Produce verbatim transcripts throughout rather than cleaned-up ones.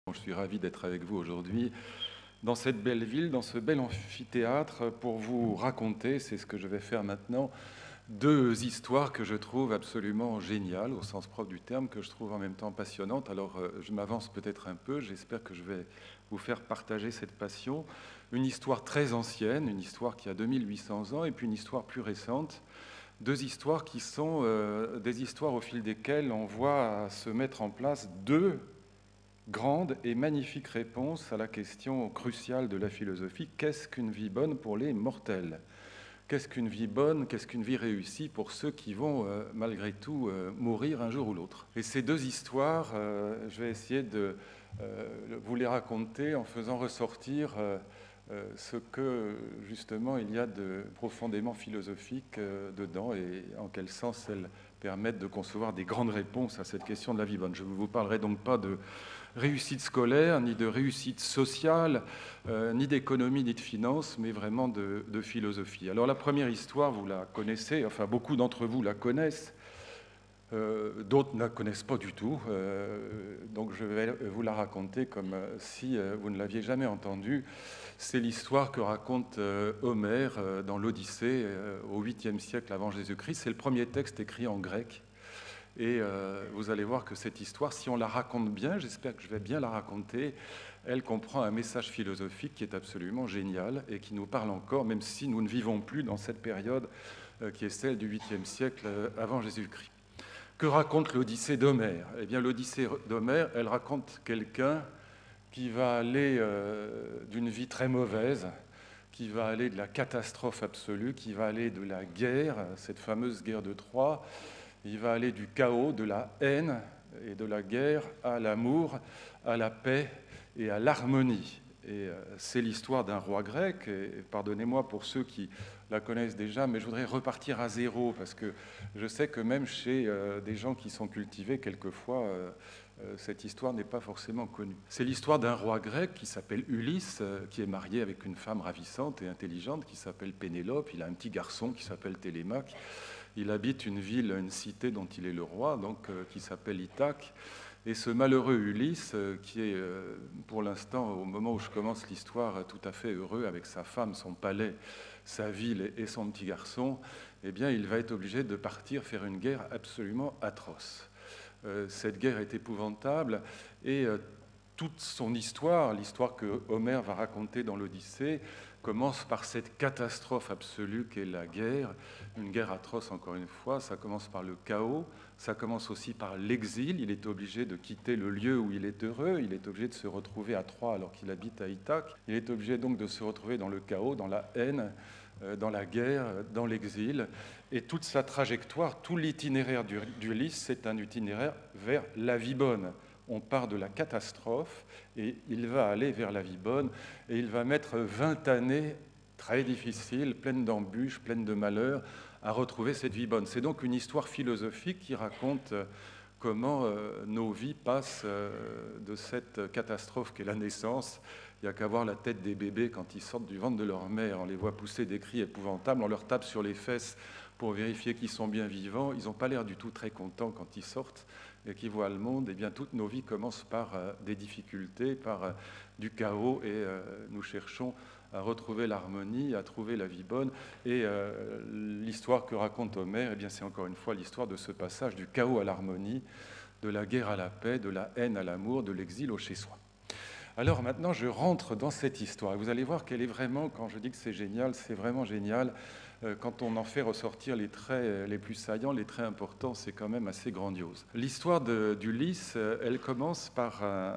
Je suis ravi d'être avec vous aujourd'hui dans cette belle ville, dans ce bel amphithéâtre, pour vous raconter, c'est ce que je vais faire maintenant, deux histoires que je trouve absolument géniales, au sens propre du terme, que je trouve en même temps passionnantes. Alors, euh, je m'avance peut-être un peu, j'espère que je vais vous faire partager cette passion. Une histoire très ancienne, une histoire qui a deux mille huit cents ans, et puis une histoire plus récente. Deux histoires qui sont euh, des histoires au fil desquelles on voit se mettre en place deux grande et magnifique réponse à la question cruciale de la philosophie: qu'est-ce qu'une vie bonne pour les mortels? Qu'est-ce qu'une vie bonne, qu'est-ce qu'une vie réussie pour ceux qui vont euh, malgré tout euh, mourir un jour ou l'autre? Et ces deux histoires, euh, je vais essayer de euh, vous les raconter en faisant ressortir euh, euh, ce que justement il y a de profondément philosophique euh, dedans, et en quel sens elles permettent de concevoir des grandes réponses à cette question de la vie bonne. Je ne vous parlerai donc pas de réussite scolaire, ni de réussite sociale, euh, ni d'économie, ni de finance, mais vraiment de, de philosophie. Alors la première histoire, vous la connaissez, enfin beaucoup d'entre vous la connaissent, euh, d'autres ne la connaissent pas du tout, euh, donc je vais vous la raconter comme euh, si euh, vous ne l'aviez jamais entendue. C'est l'histoire que raconte euh, Homère euh, dans l'Odyssée euh, au huitième siècle avant Jésus-Christ. C'est le premier texte écrit en grec. Et euh, vous allez voir que cette histoire, si on la raconte bien, j'espère que je vais bien la raconter, elle comprend un message philosophique qui est absolument génial et qui nous parle encore, même si nous ne vivons plus dans cette période euh, qui est celle du huitième siècle euh, avant Jésus-Christ. Que raconte l'Odyssée d'Homère? Eh bien, l'Odyssée d'Homère, elle raconte quelqu'un qui va aller euh, d'une vie très mauvaise, qui va aller de la catastrophe absolue, qui va aller de la guerre, cette fameuse guerre de Troie. Il va aller du chaos, de la haine et de la guerre à l'amour, à la paix et à l'harmonie. Et euh, c'est l'histoire d'un roi grec, et pardonnez-moi pour ceux qui la connaissent déjà, mais je voudrais repartir à zéro, parce que je sais que même chez euh, des gens qui sont cultivés, quelquefois, euh, euh, cette histoire n'est pas forcément connue. C'est l'histoire d'un roi grec qui s'appelle Ulysse, euh, qui est marié avec une femme ravissante et intelligente qui s'appelle Pénélope. Il a un petit garçon qui s'appelle Télémaque. Il habite une ville, une cité dont il est le roi, donc, euh, qui s'appelle Ithaque. Et ce malheureux Ulysse, euh, qui est euh, pour l'instant, au moment où je commence l'histoire, tout à fait heureux avec sa femme, son palais, sa ville et son petit garçon, eh bien, il va être obligé de partir faire une guerre absolument atroce. Euh, cette guerre est épouvantable, et euh, toute son histoire, l'histoire que Homère va raconter dans l'Odyssée, commence par cette catastrophe absolue qu'est la guerre, une guerre atroce encore une fois. Ça commence par le chaos, ça commence aussi par l'exil. Il est obligé de quitter le lieu où il est heureux, il est obligé de se retrouver à Troie alors qu'il habite à Ithaque. Il est obligé donc de se retrouver dans le chaos, dans la haine, dans la guerre, dans l'exil. Et toute sa trajectoire, tout l'itinéraire d'Ulysse, c'est un itinéraire vers la vie bonne. On part de la catastrophe et il va aller vers la vie bonne, et il va mettre vingt années très difficiles, pleines d'embûches, pleines de malheurs, à retrouver cette vie bonne. C'est donc une histoire philosophique qui raconte comment euh, nos vies passent euh, de cette catastrophe qu'est la naissance. Il n'y a qu'à voir la tête des bébés quand ils sortent du ventre de leur mère. On les voit pousser des cris épouvantables, on leur tape sur les fesses pour vérifier qu'ils sont bien vivants. Ils n'ont pas l'air du tout très contents quand ils sortent et qu'ils voient le monde. Eh bien, toutes nos vies commencent par euh, des difficultés, par euh, du chaos, et euh, nous cherchons à retrouver l'harmonie, à trouver la vie bonne. Et euh, l'histoire que raconte Homère, eh bien, c'est encore une fois l'histoire de ce passage du chaos à l'harmonie, de la guerre à la paix, de la haine à l'amour, de l'exil au chez-soi. Alors maintenant, je rentre dans cette histoire. Et vous allez voir qu'elle est vraiment, quand je dis que c'est génial, c'est vraiment génial. Euh, quand on en fait ressortir les traits les plus saillants, les traits importants, c'est quand même assez grandiose. L'histoire d'Ulysse, elle commence par un,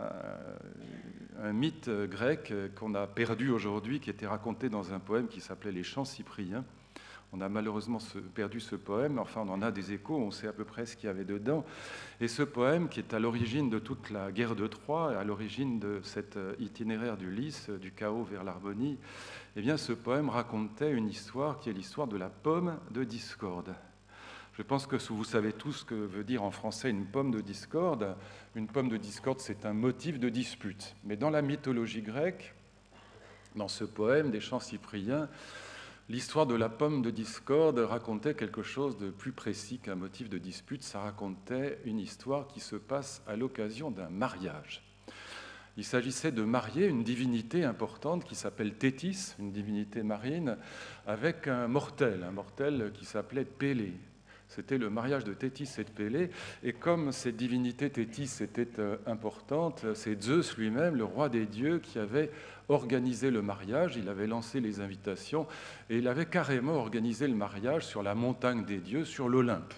un mythe grec qu'on a perdu aujourd'hui, qui était raconté dans un poème qui s'appelait Les Chants Cypriens. On a malheureusement perdu ce poème, enfin on en a des échos, on sait à peu près ce qu'il y avait dedans. Et ce poème, qui est à l'origine de toute la guerre de Troie, à l'origine de cet itinéraire d'Ulysse, du chaos vers l'harmonie, eh bien ce poème racontait une histoire qui est l'histoire de la pomme de discorde. Je pense que vous savez tous ce que veut dire en français une pomme de discorde. Une pomme de discorde, c'est un motif de dispute. Mais dans la mythologie grecque, dans ce poème des Chants Cypriens, l'histoire de la pomme de discorde racontait quelque chose de plus précis qu'un motif de dispute. Ça racontait une histoire qui se passe à l'occasion d'un mariage. Il s'agissait de marier une divinité importante qui s'appelle Thétis, une divinité marine, avec un mortel, un mortel qui s'appelait Pélée. C'était le mariage de Thétis et de Pélée. Et comme cette divinité Thétis était euh, importante, c'est Zeus lui-même, le roi des dieux, qui avait organisé le mariage. Il avait lancé les invitations et il avait carrément organisé le mariage sur la montagne des dieux, sur l'Olympe.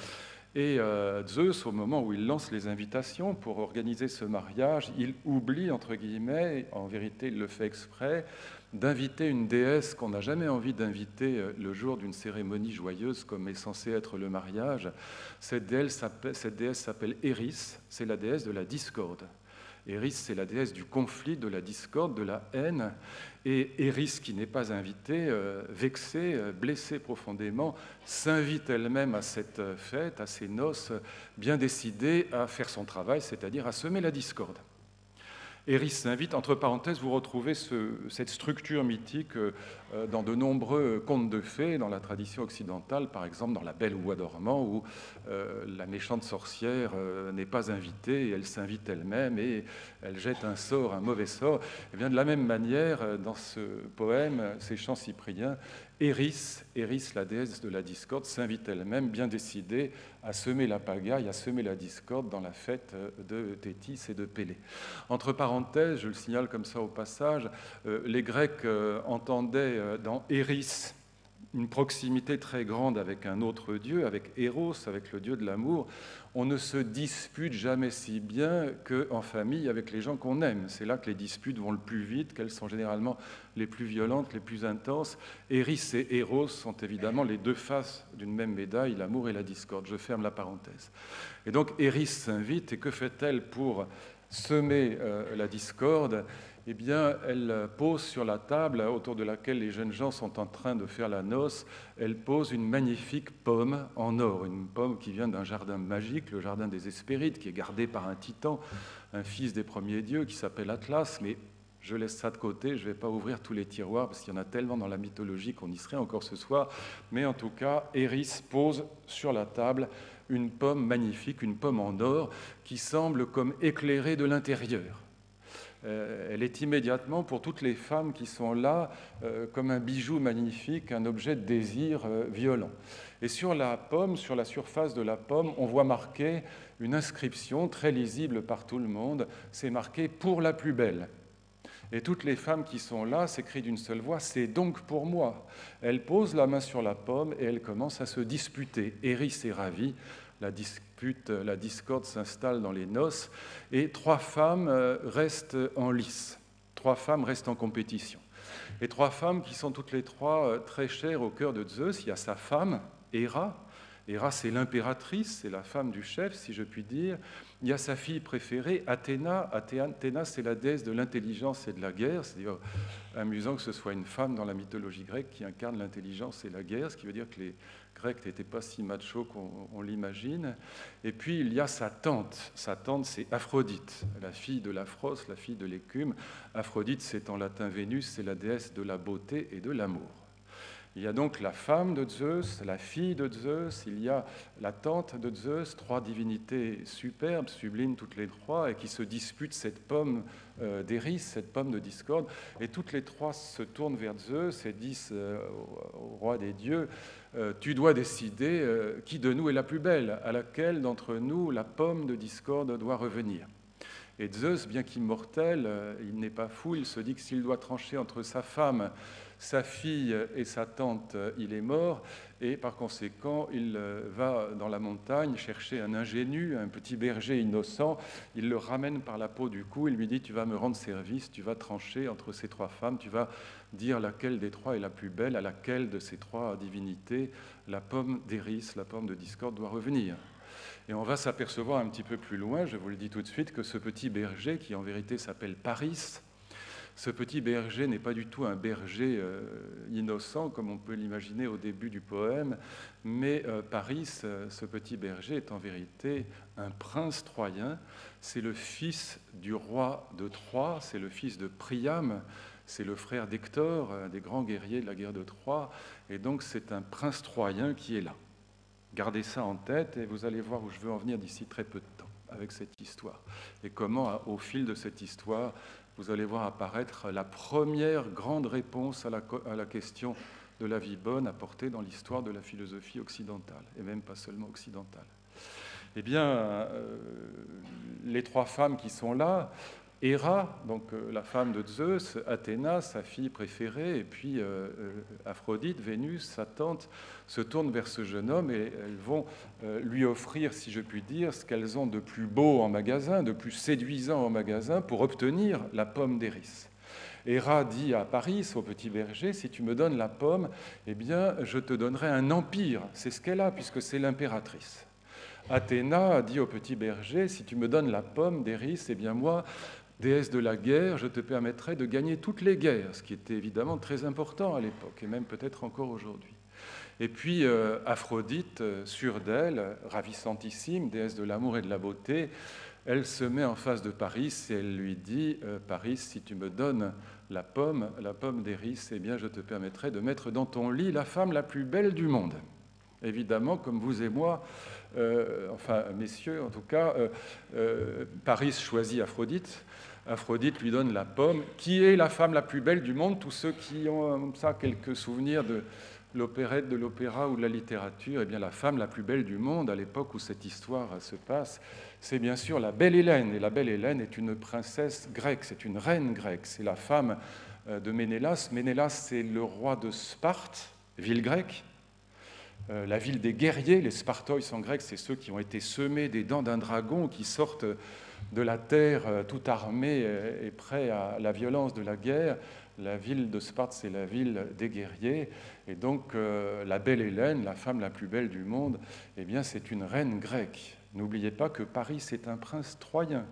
Et euh, Zeus, au moment où il lance les invitations pour organiser ce mariage, il oublie, entre guillemets, en vérité il le fait exprès, d'inviter une déesse qu'on n'a jamais envie d'inviter le jour d'une cérémonie joyeuse comme est censé être le mariage. Cette déesse s'appelle, cette déesse s'appelle Eris, c'est la déesse de la discorde. Eris, c'est la déesse du conflit, de la discorde, de la haine. Et Eris, qui n'est pas invitée, euh, vexée, euh, blessée profondément, s'invite elle-même à cette fête, à ces noces, bien décidée à faire son travail, c'est-à-dire à semer la discorde. Eris s'invite, entre parenthèses, vous retrouvez ce, cette structure mythique euh, dans de nombreux contes de fées, dans la tradition occidentale, par exemple dans La Belle au bois dormant, où euh, la méchante sorcière euh, n'est pas invitée, et elle s'invite elle-même, et elle jette un sort, un mauvais sort. Et bien de la même manière, dans ce poème, ces chants cypriens, Eris, Eris, la déesse de la discorde, s'invite elle-même, bien décidée, à semer la pagaille, à semer la discorde dans la fête de Thétis et de Pélée. Entre parenthèses, je le signale comme ça au passage, euh, les Grecs euh, entendaient euh, dans Eris une proximité très grande avec un autre dieu, avec Eros, avec le dieu de l'amour. On ne se dispute jamais si bien qu'en famille avec les gens qu'on aime. C'est là que les disputes vont le plus vite, qu'elles sont généralement les plus violentes, les plus intenses. Eris et Eros sont évidemment les deux faces d'une même médaille, l'amour et la discorde. Je ferme la parenthèse. Et donc Eris s'invite, et que fait-elle pour semer euh, la discorde? Eh bien, elle pose sur la table autour de laquelle les jeunes gens sont en train de faire la noce, elle pose une magnifique pomme en or, une pomme qui vient d'un jardin magique, le jardin des Hespérides, qui est gardé par un titan, un fils des premiers dieux qui s'appelle Atlas, mais je laisse ça de côté, je ne vais pas ouvrir tous les tiroirs parce qu'il y en a tellement dans la mythologie qu'on y serait encore ce soir, mais en tout cas, Eris pose sur la table une pomme magnifique, une pomme en or qui semble comme éclairée de l'intérieur. Elle est immédiatement, pour toutes les femmes qui sont là, euh, comme un bijou magnifique, un objet de désir euh, violent. Et sur la pomme, sur la surface de la pomme, on voit marquer une inscription très lisible par tout le monde. C'est marqué « Pour la plus belle ». Et toutes les femmes qui sont là s'écrient d'une seule voix « C'est donc pour moi ». Elles posent la main sur la pomme et elles commencent à se disputer. Eris est ravie. La dispute, la discorde s'installe dans les noces et trois femmes restent en lice. Trois femmes restent en compétition. Et trois femmes qui sont toutes les trois très chères au cœur de Zeus. Il y a sa femme, Héra. Héra, c'est l'impératrice, c'est la femme du chef, si je puis dire. Il y a sa fille préférée, Athéna. Athéna, c'est la déesse de l'intelligence et de la guerre. C'est d'ailleurs amusant que ce soit une femme dans la mythologie grecque qui incarne l'intelligence et la guerre, ce qui veut dire que les Grecs n'étaient pas si machos qu'on on l'imagine. Et puis, il y a sa tante. Sa tante, c'est Aphrodite, la fille de l'Aphros, la fille de l'écume. Aphrodite, c'est en latin Vénus, c'est la déesse de la beauté et de l'amour. Il y a donc la femme de Zeus, la fille de Zeus, il y a la tante de Zeus, trois divinités superbes, sublimes toutes les trois, et qui se disputent cette pomme euh, d'Éris, cette pomme de discorde. Et toutes les trois se tournent vers Zeus et disent euh, au, au roi des dieux, euh, tu dois décider euh, qui de nous est la plus belle, à laquelle d'entre nous la pomme de discorde doit revenir. Et Zeus, bien qu'immortel, euh, il n'est pas fou, il se dit que s'il doit trancher entre sa femme, sa fille et sa tante, il est mort, et par conséquent, il va dans la montagne chercher un ingénu, un petit berger innocent, il le ramène par la peau du cou, il lui dit « tu vas me rendre service, tu vas trancher entre ces trois femmes, tu vas dire laquelle des trois est la plus belle, à laquelle de ces trois divinités la pomme d'Éris, la pomme de discorde doit revenir ». Et on va s'apercevoir un petit peu plus loin, je vous le dis tout de suite, que ce petit berger, qui en vérité s'appelle Paris, ce petit berger n'est pas du tout un berger euh, innocent, comme on peut l'imaginer au début du poème, mais euh, Paris, euh, ce petit berger, est en vérité un prince troyen. C'est le fils du roi de Troie, c'est le fils de Priam, c'est le frère d'Hector, un des grands guerriers de la guerre de Troie, et donc c'est un prince troyen qui est là. Gardez ça en tête et vous allez voir où je veux en venir d'ici très peu de temps. avec cette histoire. Et comment, au fil de cette histoire, vous allez voir apparaître la première grande réponse à la, à la question de la vie bonne apportée dans l'histoire de la philosophie occidentale, et même pas seulement occidentale. Eh bien, euh, les trois femmes qui sont là, Héra, donc euh, la femme de Zeus, Athéna, sa fille préférée, et puis euh, euh, Aphrodite, Vénus, sa tante, se tournent vers ce jeune homme et elles vont euh, lui offrir, si je puis dire, ce qu'elles ont de plus beau en magasin, de plus séduisant en magasin, pour obtenir la pomme d'Éris. Héra dit à Paris, au petit berger, si tu me donnes la pomme, eh bien, je te donnerai un empire. C'est ce qu'elle a, puisque c'est l'impératrice. Athéna dit au petit berger, si tu me donnes la pomme d'Éris, eh bien moi, déesse de la guerre, je te permettrai de gagner toutes les guerres, ce qui était évidemment très important à l'époque, et même peut-être encore aujourd'hui. Et puis euh, Aphrodite, euh, sûre d'elle, ravissantissime, déesse de l'amour et de la beauté, elle se met en face de Paris et elle lui dit euh, « Paris, si tu me donnes la pomme, la pomme d'Éris, eh bien je te permettrai de mettre dans ton lit la femme la plus belle du monde. » Évidemment, comme vous et moi, euh, enfin messieurs en tout cas, euh, euh, Paris choisit Aphrodite. Aphrodite lui donne la pomme. Qui est la femme la plus belle du monde? Tous ceux qui ont comme ça quelques souvenirs de l'opérette, de l'opéra ou de la littérature, eh bien la femme la plus belle du monde à l'époque où cette histoire se passe, c'est bien sûr la belle Hélène. Et la belle Hélène est une princesse grecque, c'est une reine grecque, c'est la femme de Ménélas. Ménélas, c'est le roi de Sparte, ville grecque. Euh, la ville des guerriers, les Spartoïs en grec, c'est ceux qui ont été semés des dents d'un dragon, qui sortent de la terre euh, tout armés et, et prêts à la violence de la guerre. La ville de Sparte, c'est la ville des guerriers. Et donc, euh, la belle Hélène, la femme la plus belle du monde, eh bien, c'est une reine grecque. N'oubliez pas que Paris, c'est un prince troyen.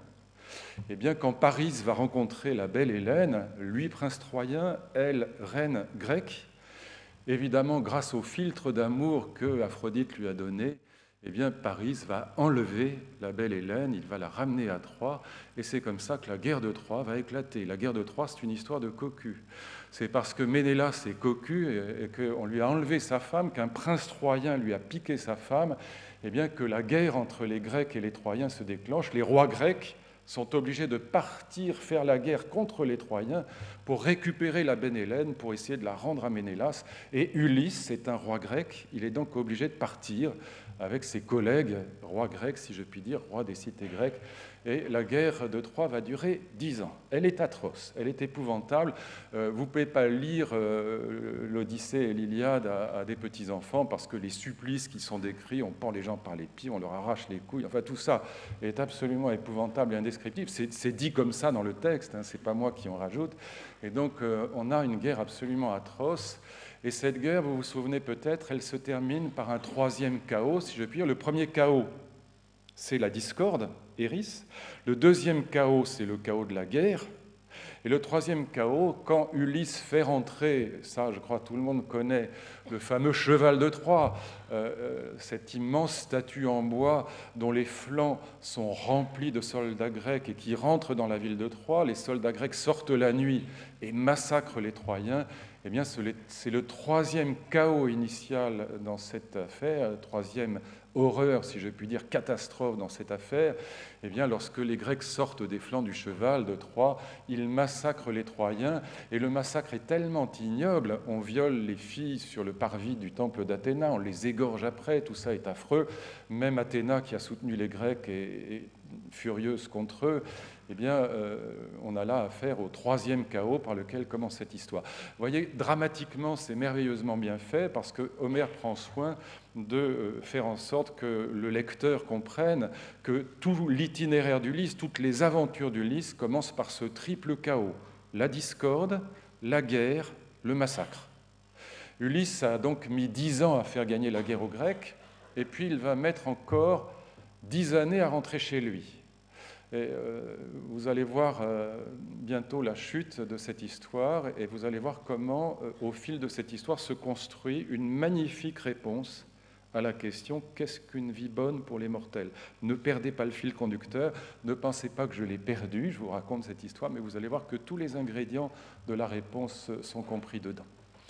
Eh bien, quand Paris va rencontrer la belle Hélène, lui, prince troyen, elle, reine grecque, évidemment, grâce au filtre d'amour que Aphrodite lui a donné, eh bien, Paris va enlever la belle Hélène, il va la ramener à Troie, et c'est comme ça que la guerre de Troie va éclater. La guerre de Troie, c'est une histoire de cocu. C'est parce que Ménélas est cocu et qu'on lui a enlevé sa femme, qu'un prince troyen lui a piqué sa femme, eh bien, que la guerre entre les Grecs et les Troyens se déclenche. Les rois grecs sont obligés de partir faire la guerre contre les Troyens pour récupérer la belle Hélène, pour essayer de la rendre à Ménélas. Et Ulysse est un roi grec, il est donc obligé de partir avec ses collègues, rois grecs, si je puis dire, rois des cités grecques. Et la guerre de Troie va durer dix ans. Elle est atroce, elle est épouvantable. Euh, vous ne pouvez pas lire euh, l'Odyssée et l'Iliade à, à des petits-enfants parce que les supplices qui sont décrits, on pend les gens par les pieds, on leur arrache les couilles. Enfin, tout ça est absolument épouvantable et indescriptible. C'est, c'est dit comme ça dans le texte, hein, ce n'est pas moi qui en rajoute. Et donc, euh, on a une guerre absolument atroce. Et cette guerre, vous vous souvenez peut-être, elle se termine par un troisième chaos, si je puis dire. Le premier chaos, c'est la discorde, Éris. Le deuxième chaos, c'est le chaos de la guerre. Et le troisième chaos, quand Ulysse fait rentrer, ça je crois tout le monde connaît, le fameux cheval de Troie, euh, cette immense statue en bois dont les flancs sont remplis de soldats grecs et qui rentrent dans la ville de Troie. Les soldats grecs sortent la nuit et massacrent les Troyens. Eh bien, c'est le troisième chaos initial dans cette affaire, troisième horreur, si je puis dire, catastrophe dans cette affaire. Eh bien, lorsque les Grecs sortent des flancs du cheval de Troie, ils massacrent les Troyens, et le massacre est tellement ignoble, on viole les filles sur le parvis du temple d'Athéna, on les égorge après, tout ça est affreux. Même Athéna, qui a soutenu les Grecs, est, est furieuse contre eux. Eh bien, euh, on a là affaire au troisième chaos par lequel commence cette histoire. Vous voyez, dramatiquement, c'est merveilleusement bien fait parce que Homère prend soin de faire en sorte que le lecteur comprenne que tout l'itinéraire d'Ulysse, toutes les aventures d'Ulysse commencent par ce triple chaos, la discorde, la guerre, le massacre. Ulysse a donc mis dix ans à faire gagner la guerre aux Grecs, et puis il va mettre encore dix années à rentrer chez lui. Et euh, vous allez voir euh, bientôt la chute de cette histoire et vous allez voir comment, euh, au fil de cette histoire, se construit une magnifique réponse à la question « Qu'est-ce qu'une vie bonne pour les mortels ?» Ne perdez pas le fil conducteur, ne pensez pas que je l'ai perdu, je vous raconte cette histoire, mais vous allez voir que tous les ingrédients de la réponse sont compris dedans.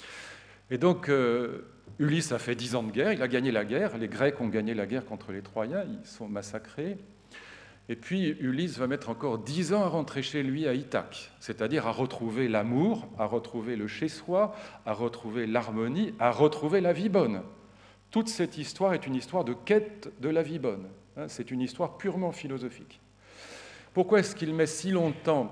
Et donc, euh, Ulysse a fait dix ans de guerre, il a gagné la guerre, les Grecs ont gagné la guerre contre les Troyens, ils sont massacrés. Et puis Ulysse va mettre encore dix ans à rentrer chez lui à Ithaque, c'est-à-dire à retrouver l'amour, à retrouver le chez-soi, à retrouver l'harmonie, à retrouver la vie bonne. Toute cette histoire est une histoire de quête de la vie bonne. C'est une histoire purement philosophique. Pourquoi est-ce qu'il met si longtemps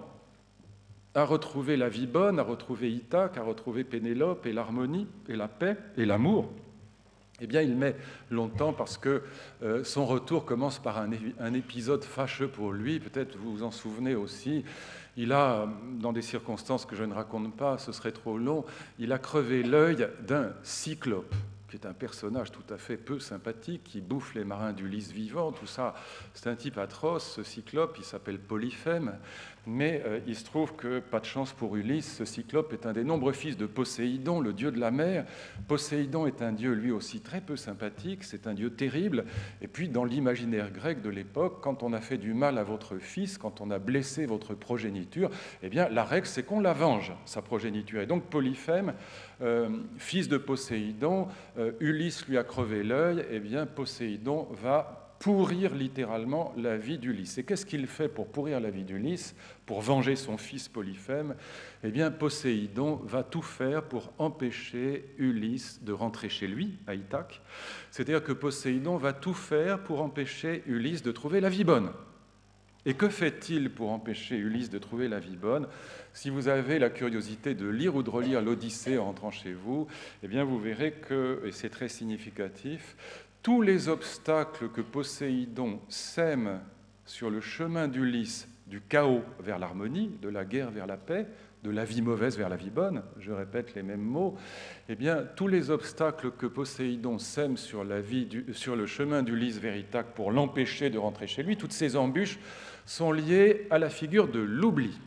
à retrouver la vie bonne, à retrouver Ithaque, à retrouver Pénélope et l'harmonie et la paix et l'amour ? Eh bien, il met longtemps parce que euh, son retour commence par un, un épisode fâcheux pour lui. Peut-être vous vous en souvenez aussi. Il a, dans des circonstances que je ne raconte pas, ce serait trop long, il a crevé l'œil d'un cyclope, qui est un personnage tout à fait peu sympathique, qui bouffe les marins d'Ulysse vivants, tout ça. C'est un type atroce, ce cyclope, il s'appelle Polyphème, mais euh, il se trouve que, pas de chance pour Ulysse, ce cyclope est un des nombreux fils de Poséidon, le dieu de la mer. Poséidon est un dieu lui aussi très peu sympathique, c'est un dieu terrible, et puis dans l'imaginaire grec de l'époque, quand on a fait du mal à votre fils, quand on a blessé votre progéniture, eh bien la règle c'est qu'on la venge, sa progéniture. Et donc Polyphème, euh, fils de Poséidon, euh, Ulysse lui a crevé l'œil, eh bien Poséidon va pourrir littéralement la vie d'Ulysse. Et qu'est-ce qu'il fait pour pourrir la vie d'Ulysse, pour venger son fils Polyphème ? Eh bien, Poséidon va tout faire pour empêcher Ulysse de rentrer chez lui, à Ithaque. C'est-à-dire que Poséidon va tout faire pour empêcher Ulysse de trouver la vie bonne. Et que fait-il pour empêcher Ulysse de trouver la vie bonne ? Si vous avez la curiosité de lire ou de relire l'Odyssée en rentrant chez vous, eh bien, vous verrez que, et c'est très significatif, tous les obstacles que Poséidon sème sur le chemin d'Ulysse, du chaos vers l'harmonie, de la guerre vers la paix, de la vie mauvaise vers la vie bonne, je répète les mêmes mots, eh bien, tous les obstacles que Poséidon sème sur, la vie du, sur le chemin d'Ulysse vers Ithaque pour l'empêcher de rentrer chez lui, toutes ces embûches sont liées à la figure de l'oubli.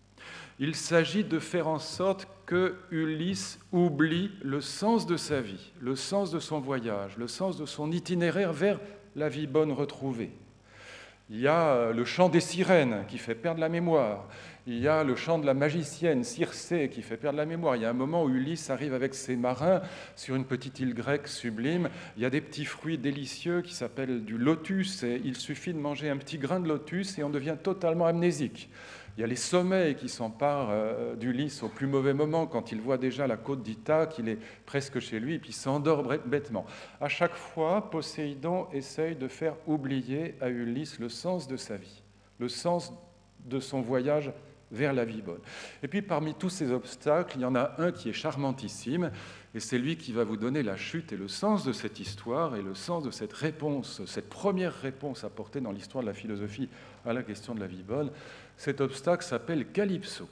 Il s'agit de faire en sorte que Ulysse oublie le sens de sa vie, le sens de son voyage, le sens de son itinéraire vers la vie bonne retrouvée. Il y a le chant des sirènes qui fait perdre la mémoire. Il y a le chant de la magicienne Circé qui fait perdre la mémoire. Il y a un moment où Ulysse arrive avec ses marins sur une petite île grecque sublime. Il y a des petits fruits délicieux qui s'appellent du lotus. Et il suffit de manger un petit grain de lotus et on devient totalement amnésique. Il y a les sommeils qui s'emparent euh, d'Ulysse au plus mauvais moment, quand il voit déjà la côte d'Ithaque, il est presque chez lui, et puis il s'endort bêtement. À chaque fois, Poséidon essaye de faire oublier à Ulysse le sens de sa vie, le sens de son voyage vers la vie bonne. Et puis parmi tous ces obstacles, il y en a un qui est charmantissime, et c'est lui qui va vous donner la chute et le sens de cette histoire, et le sens de cette réponse, cette première réponse apportée dans l'histoire de la philosophie à la question de la vie bonne. Cet obstacle s'appelle Calypso.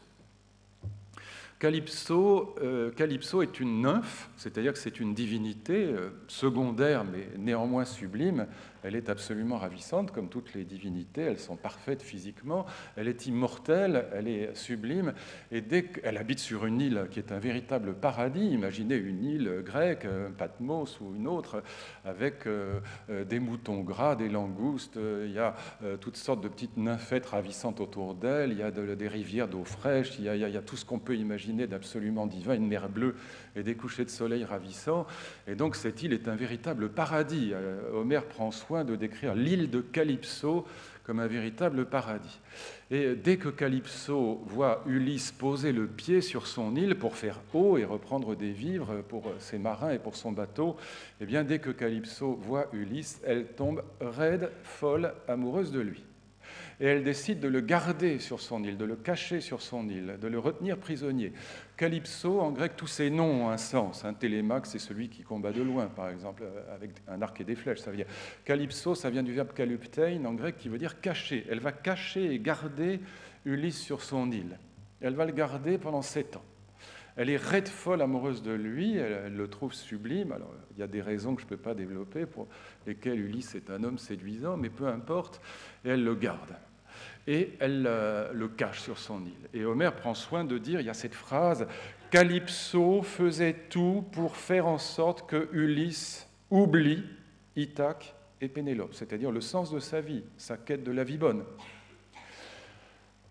Calypso, euh, Calypso est une nymphe, c'est-à-dire que c'est une divinité euh, secondaire, mais néanmoins sublime. Elle est absolument ravissante, comme toutes les divinités. Elles sont parfaites physiquement. Elle est immortelle, elle est sublime. Et dès qu'elle habite sur une île qui est un véritable paradis, imaginez une île grecque, Patmos ou une autre, avec euh, des moutons gras, des langoustes. Il y a euh, toutes sortes de petites nymphètes ravissantes autour d'elle. Il y a de, des rivières d'eau fraîche. Il y a, il y a, il y a tout ce qu'on peut imaginer d'absolument divin, une mer bleue et des couchers de soleil ravissants. Et donc cette île est un véritable paradis. Euh, Homère prend soin de décrire l'île de Calypso comme un véritable paradis. Et dès que Calypso voit Ulysse poser le pied sur son île pour faire eau et reprendre des vivres pour ses marins et pour son bateau, eh bien dès que Calypso voit Ulysse, elle tombe raide, folle, amoureuse de lui. Et elle décide de le garder sur son île, de le cacher sur son île, de le retenir prisonnier. Calypso, en grec, tous ces noms ont un sens. Hein. Télémaque, c'est celui qui combat de loin, par exemple, avec un arc et des flèches. Ça veut dire Calypso, ça vient du verbe kalyptein, en grec, qui veut dire cacher. Elle va cacher et garder Ulysse sur son île. Elle va le garder pendant sept ans. Elle est raide folle amoureuse de lui, elle, elle le trouve sublime. Alors, il y a des raisons que je ne peux pas développer pour lesquelles Ulysse est un homme séduisant, mais peu importe, et elle le garde. Et elle euh, le cache sur son île. Et Homère prend soin de dire, il y a cette phrase, « Calypso faisait tout pour faire en sorte que Ulysse oublie Ithaque et Pénélope », c'est-à-dire le sens de sa vie, sa quête de la vie bonne.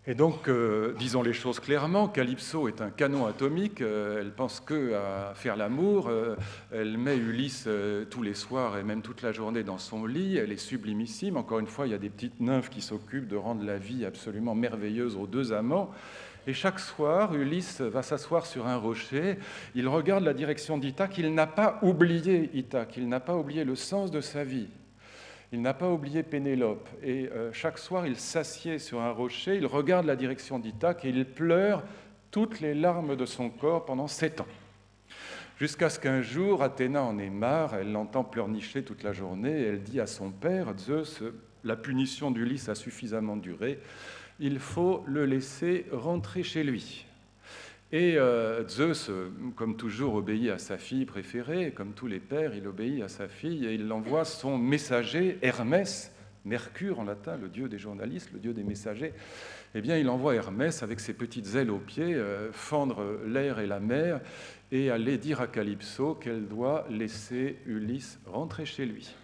Et donc, euh, disons les choses clairement, Calypso est un canon atomique, euh, elle pense que à faire l'amour, euh, elle met Ulysse euh, tous les soirs et même toute la journée dans son lit, elle est sublimissime. Encore une fois, il y a des petites nymphes qui s'occupent de rendre la vie absolument merveilleuse aux deux amants. Et chaque soir, Ulysse va s'asseoir sur un rocher, il regarde la direction d'Ithaque, il n'a pas oublié Ithaque, il n'a pas oublié le sens de sa vie. Il n'a pas oublié Pénélope, et euh, chaque soir il s'assied sur un rocher, il regarde la direction d'Ithaque et il pleure toutes les larmes de son corps pendant sept ans. Jusqu'à ce qu'un jour, Athéna en ait marre, elle l'entend pleurnicher toute la journée, et elle dit à son père, Zeus, la punition d'Ulysse a suffisamment duré, il faut le laisser rentrer chez lui. Et euh, Zeus, comme toujours, obéit à sa fille préférée, comme tous les pères, il obéit à sa fille et il envoie son messager, Hermès, Mercure en latin, le dieu des journalistes, le dieu des messagers. Eh bien, il envoie Hermès avec ses petites ailes aux pieds, euh, fendre l'air et la mer et aller dire à Calypso qu'elle doit laisser Ulysse rentrer chez lui.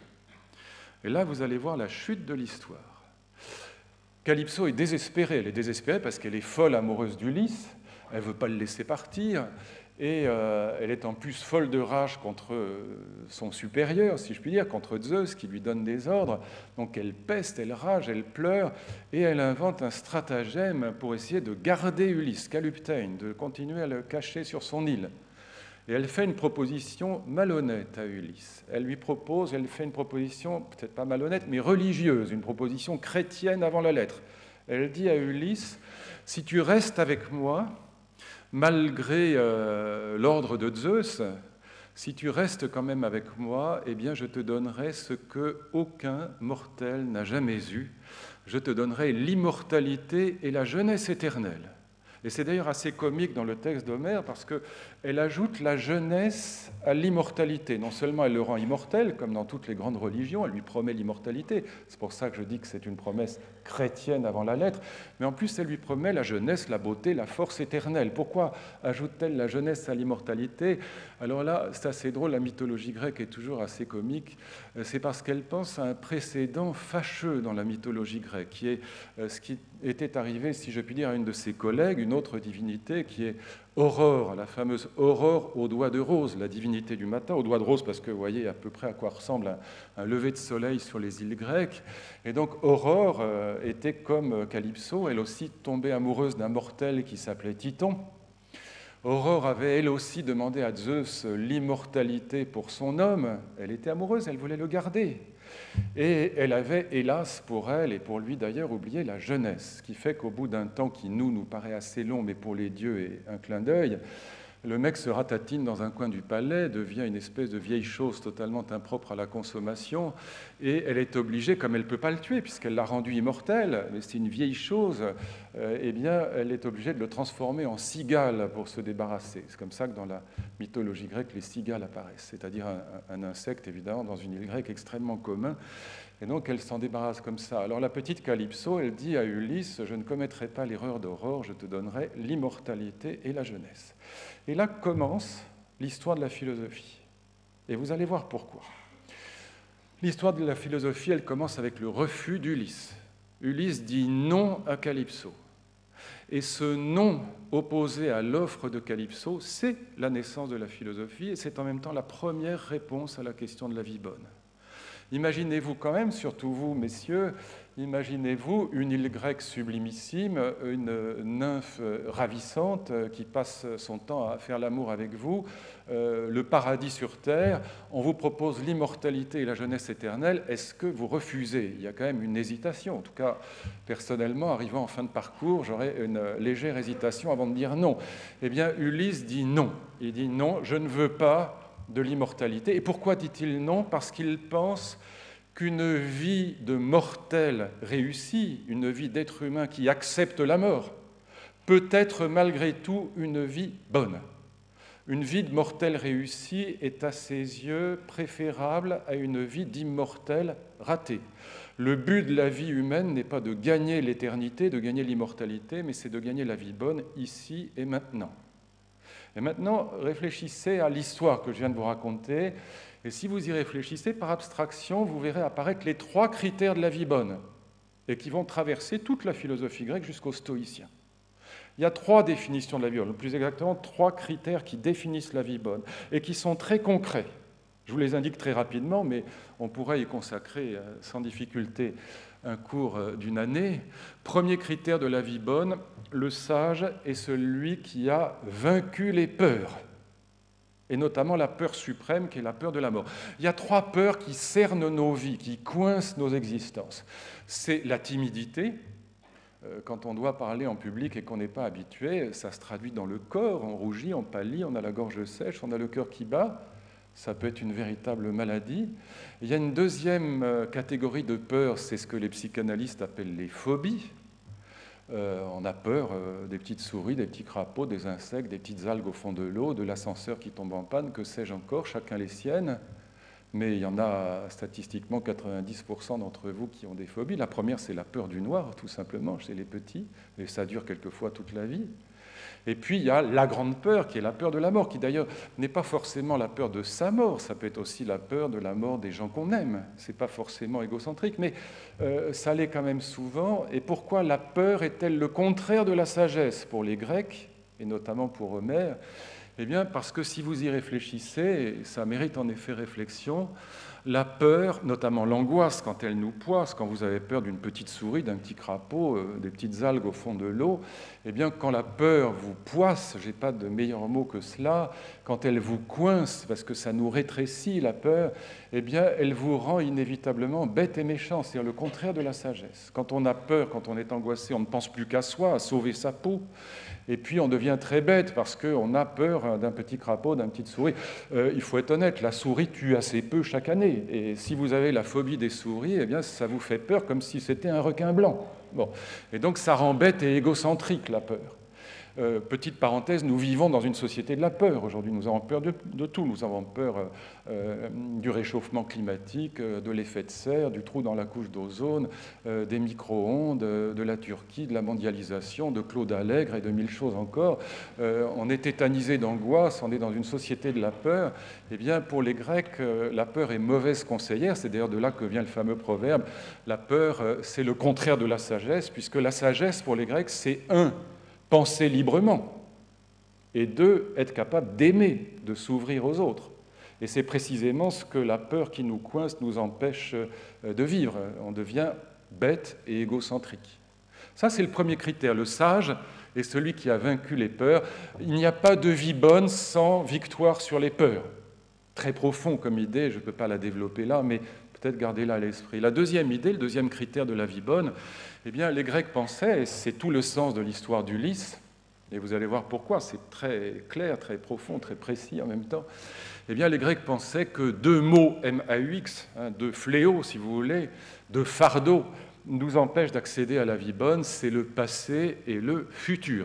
Et là, vous allez voir la chute de l'histoire. Calypso est désespérée, elle est désespérée parce qu'elle est folle amoureuse d'Ulysse. Elle ne veut pas le laisser partir, et euh, elle est en plus folle de rage contre son supérieur, si je puis dire, contre Zeus, qui lui donne des ordres. Donc elle peste, elle rage, elle pleure, et elle invente un stratagème pour essayer de garder Ulysse, Kaluptein, de continuer à le cacher sur son île. Et elle fait une proposition malhonnête à Ulysse. Elle lui propose, elle fait une proposition, peut-être pas malhonnête, mais religieuse, une proposition chrétienne avant la lettre. Elle dit à Ulysse, « Si tu restes avec moi, malgré euh, l'ordre de Zeus, si tu restes quand même avec moi, eh bien je te donnerai ce que aucun mortel n'a jamais eu. Je te donnerai l'immortalité et la jeunesse éternelle. » Et c'est d'ailleurs assez comique dans le texte d'Homère parce qu'elle ajoute la jeunesse à l'immortalité. Non seulement elle le rend immortel, comme dans toutes les grandes religions, elle lui promet l'immortalité. C'est pour ça que je dis que c'est une promesse chrétienne avant la lettre. Mais en plus, elle lui promet la jeunesse, la beauté, la force éternelle. Pourquoi ajoute-t-elle la jeunesse à l'immortalité? Alors là, c'est assez drôle, la mythologie grecque est toujours assez comique. C'est parce qu'elle pense à un précédent fâcheux dans la mythologie grecque, qui est ce qui était arrivé, si je puis dire, à une de ses collègues, une autre divinité qui est Aurore, la fameuse Aurore aux doigts de rose, la divinité du matin, aux doigts de rose parce que vous voyez à peu près à quoi ressemble un, un lever de soleil sur les îles grecques. Et donc Aurore euh, était comme Calypso, elle aussi tombée amoureuse d'un mortel qui s'appelait Titon. Aurore avait elle aussi demandé à Zeus l'immortalité pour son homme, elle était amoureuse, elle voulait le garder. Et elle avait, hélas, pour elle et pour lui d'ailleurs, oublié la jeunesse, ce qui fait qu'au bout d'un temps qui nous, nous paraît assez long, mais pour les dieux est un clin d'œil, le mec se ratatine dans un coin du palais, devient une espèce de vieille chose totalement impropre à la consommation, et elle est obligée, comme elle ne peut pas le tuer, puisqu'elle l'a rendu immortel, mais c'est une vieille chose, euh, eh bien, elle est obligée de le transformer en cigale pour se débarrasser. C'est comme ça que dans la mythologie grecque, les cigales apparaissent, c'est-à-dire un, un insecte, évidemment, dans une île grecque extrêmement commun. Et donc, elle s'en débarrasse comme ça. Alors, la petite Calypso, elle dit à Ulysse, « Je ne commettrai pas l'erreur d'Aurore, je te donnerai l'immortalité et la jeunesse. » Et là commence l'histoire de la philosophie. Et vous allez voir pourquoi. L'histoire de la philosophie, elle commence avec le refus d'Ulysse. Ulysse dit non à Calypso. Et ce non opposé à l'offre de Calypso, c'est la naissance de la philosophie, et c'est en même temps la première réponse à la question de la vie bonne. Imaginez-vous quand même, surtout vous, messieurs, imaginez-vous une île grecque sublimissime, une nymphe ravissante qui passe son temps à faire l'amour avec vous, euh, le paradis sur terre, on vous propose l'immortalité et la jeunesse éternelle, est-ce que vous refusez? Il y a quand même une hésitation, en tout cas, personnellement, arrivant en fin de parcours, j'aurais une légère hésitation avant de dire non. Eh bien, Ulysse dit non, il dit non, je ne veux pas de l'immortalité. Et pourquoi dit-il non? Parce qu'il pense qu'une vie de mortel réussie, une vie d'être humain qui accepte la mort, peut être malgré tout une vie bonne. Une vie de mortel réussie est à ses yeux préférable à une vie d'immortel raté. Le but de la vie humaine n'est pas de gagner l'éternité, de gagner l'immortalité, mais c'est de gagner la vie bonne ici et maintenant. Et maintenant, réfléchissez à l'histoire que je viens de vous raconter, et si vous y réfléchissez, par abstraction, vous verrez apparaître les trois critères de la vie bonne. et qui vont traverser toute la philosophie grecque jusqu'aux stoïciens. Il y a trois définitions de la vie bonne, plus exactement trois critères qui définissent la vie bonne et qui sont très concrets. Je vous les indique très rapidement, mais on pourrait y consacrer sans difficulté un cours d'une année. Premier critère de la vie bonne, le sage est celui qui a vaincu les peurs, et notamment la peur suprême qui est la peur de la mort. Il y a trois peurs qui cernent nos vies, qui coincent nos existences. C'est la timidité. Quand on doit parler en public et qu'on n'est pas habitué, ça se traduit dans le corps, on rougit, on pâlit, on a la gorge sèche, on a le cœur qui bat. Ça peut être une véritable maladie. Il y a une deuxième catégorie de peur, c'est ce que les psychanalystes appellent les phobies. Euh, on a peur euh, des petites souris, des petits crapauds, des insectes, des petites algues au fond de l'eau, de l'ascenseur qui tombe en panne, que sais-je encore, chacun les siennes. Mais il y en a statistiquement quatre-vingt-dix pour cent d'entre vous qui ont des phobies. La première, c'est la peur du noir, tout simplement, chez les petits, et ça dure quelquefois toute la vie. Et puis, il y a la grande peur, qui est la peur de la mort, qui d'ailleurs n'est pas forcément la peur de sa mort, ça peut être aussi la peur de la mort des gens qu'on aime. Ce n'est pas forcément égocentrique, mais euh, ça l'est quand même souvent. Et pourquoi la peur est-elle le contraire de la sagesse pour les Grecs, et notamment pour Homère ? Eh bien, parce que si vous y réfléchissez, et ça mérite en effet réflexion, la peur, notamment l'angoisse quand elle nous poisse, quand vous avez peur d'une petite souris, d'un petit crapaud, euh, des petites algues au fond de l'eau, eh bien, quand la peur vous poisse, je n'ai pas de meilleur mot que cela, quand elle vous coince, parce que ça nous rétrécit, la peur, eh bien, elle vous rend inévitablement bête et méchant, c'est-à-dire le contraire de la sagesse. Quand on a peur, quand on est angoissé, on ne pense plus qu'à soi, à sauver sa peau. Et puis on devient très bête parce qu'on a peur d'un petit crapaud, d'une petite souris. Euh, il faut être honnête, la souris tue assez peu chaque année. Et si vous avez la phobie des souris, eh bien ça vous fait peur comme si c'était un requin blanc. Bon. Et donc ça rend bête et égocentrique la peur. Euh, petite parenthèse, nous vivons dans une société de la peur. Aujourd'hui, nous avons peur de, de tout. Nous avons peur euh, du réchauffement climatique, euh, de l'effet de serre, du trou dans la couche d'ozone, euh, des micro-ondes, euh, de la Turquie, de la mondialisation, de Claude Allègre et de mille choses encore. Euh, on est tétanisé d'angoisse, on est dans une société de la peur. Eh bien, pour les Grecs, euh, la peur est mauvaise conseillère. C'est d'ailleurs de là que vient le fameux proverbe. La peur, euh, c'est le contraire de la sagesse, puisque la sagesse, pour les Grecs, c'est un, penser librement, et deux, être capable d'aimer, de s'ouvrir aux autres. Et c'est précisément ce que la peur qui nous coince nous empêche de vivre. On devient bête et égocentrique. Ça, c'est le premier critère. Le sage est celui qui a vaincu les peurs. Il n'y a pas de vie bonne sans victoire sur les peurs. Très profond comme idée, je ne peux pas la développer là, mais peut-être gardez-la à l'esprit. La deuxième idée, le deuxième critère de la vie bonne, eh bien, les Grecs pensaient, et c'est tout le sens de l'histoire d'Ulysse, et vous allez voir pourquoi, c'est très clair, très profond, très précis en même temps, eh bien, les Grecs pensaient que deux mots M A U X, hein, deux fléaux, si vous voulez, deux fardeaux, nous empêchent d'accéder à la vie bonne, c'est le passé et le futur.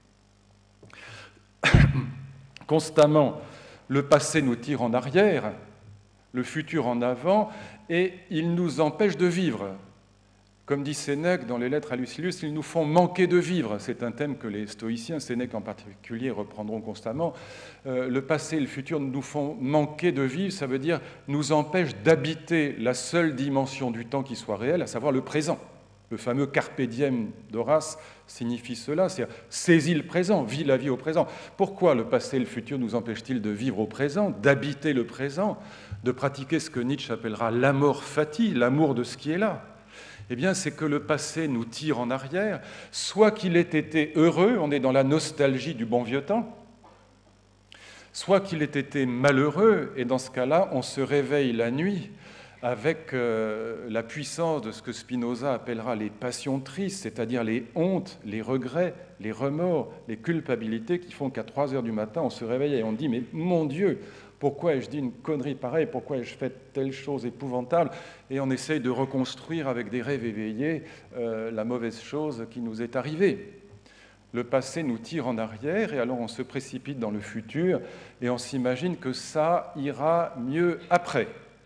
Constamment, le passé nous tire en arrière, le futur en avant, et il nous empêche de vivre. Comme dit Sénèque dans les Lettres à Lucilius, ils nous font manquer de vivre. C'est un thème que les stoïciens, Sénèque en particulier, reprendront constamment. Euh, le passé et le futur nous font manquer de vivre, ça veut dire nous empêchent d'habiter la seule dimension du temps qui soit réelle, à savoir le présent. Le fameux carpe diem d'Horace signifie cela, c'est-à-dire saisis le présent, vis la vie au présent. Pourquoi le passé et le futur nous empêchent-ils de vivre au présent, d'habiter le présent, de pratiquer ce que Nietzsche appellera l'amor fati, l'amour de ce qui est là? Eh bien, c'est que le passé nous tire en arrière, soit qu'il ait été heureux, on est dans la nostalgie du bon vieux temps, soit qu'il ait été malheureux, et dans ce cas-là, on se réveille la nuit avec euh, la puissance de ce que Spinoza appellera les passions tristes, c'est-à-dire les hontes, les regrets, les remords, les culpabilités qui font qu'à trois heures du matin, on se réveille et on dit « Mais mon Dieu, pourquoi ai-je dit une connerie pareille? Pourquoi ai-je fait telle chose épouvantable ?» Et on essaye de reconstruire avec des rêves éveillés euh, la mauvaise chose qui nous est arrivée. Le passé nous tire en arrière et alors on se précipite dans le futur et on s'imagine que ça ira mieux après.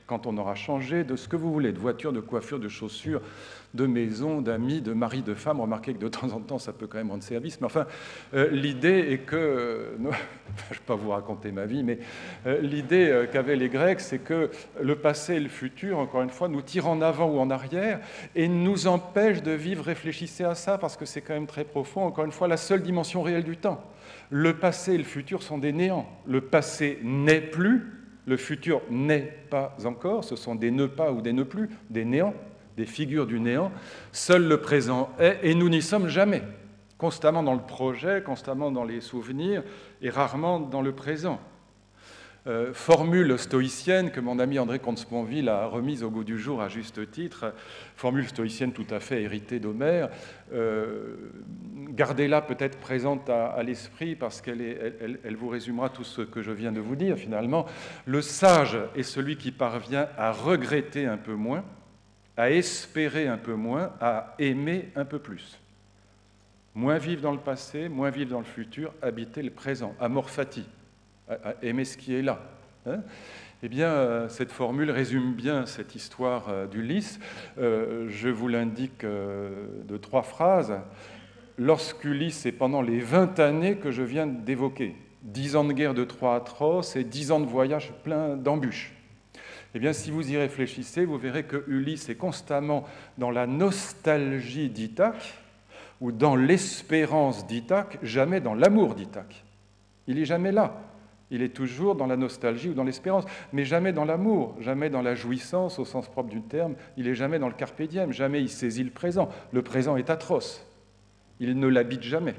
quand on aura changé de ce que vous voulez, de voiture, de coiffure, de chaussures, de maison, d'amis, de mari, de femme. Remarquez que de temps en temps, ça peut quand même rendre service. Mais enfin, euh, l'idée est que... Euh, non, je ne vais pas vous raconter ma vie, mais euh, l'idée euh, qu'avaient les Grecs, c'est que le passé et le futur, encore une fois, nous tirent en avant ou en arrière et nous empêchent de vivre. Réfléchissez à ça, parce que c'est quand même très profond. Encore une fois, la seule dimension réelle du temps. Le passé et le futur sont des néants. Le passé n'est plus, le futur n'est pas encore. Ce sont des ne pas ou des ne plus, des néants, des figures du néant. Seul le présent est, et nous n'y sommes jamais. Constamment dans le projet, constamment dans les souvenirs, et rarement dans le présent. Euh, formule stoïcienne que mon ami André Comte-Sponville a remise au goût du jour à juste titre, formule stoïcienne tout à fait héritée d'Homère. Euh, gardez-la peut-être présente à, à l'esprit, parce qu'elle est, elle, elle vous résumera tout ce que je viens de vous dire finalement. Le sage est celui qui parvient à regretter un peu moins, à espérer un peu moins, à aimer un peu plus. Moins vivre dans le passé, moins vivre dans le futur, habiter le présent, amor fati, à aimer ce qui est là. Hein? Eh bien, euh, cette formule résume bien cette histoire euh, d'Ulysse. Euh, je vous l'indique euh, de trois phrases. Lorsqu'Ulysse est pendant les vingt années que je viens d'évoquer, dix ans de guerre de Troie atroce et dix ans de voyage plein d'embûches. Eh bien, si vous y réfléchissez, vous verrez que Ulysse est constamment dans la nostalgie d'Ithaque, ou dans l'espérance d'Ithaque, jamais dans l'amour d'Ithaque. Il n'est jamais là. Il est toujours dans la nostalgie ou dans l'espérance, mais jamais dans l'amour, jamais dans la jouissance au sens propre du terme. Il n'est jamais dans le carpe diem, jamais il saisit le présent. Le présent est atroce. Il ne l'habite jamais.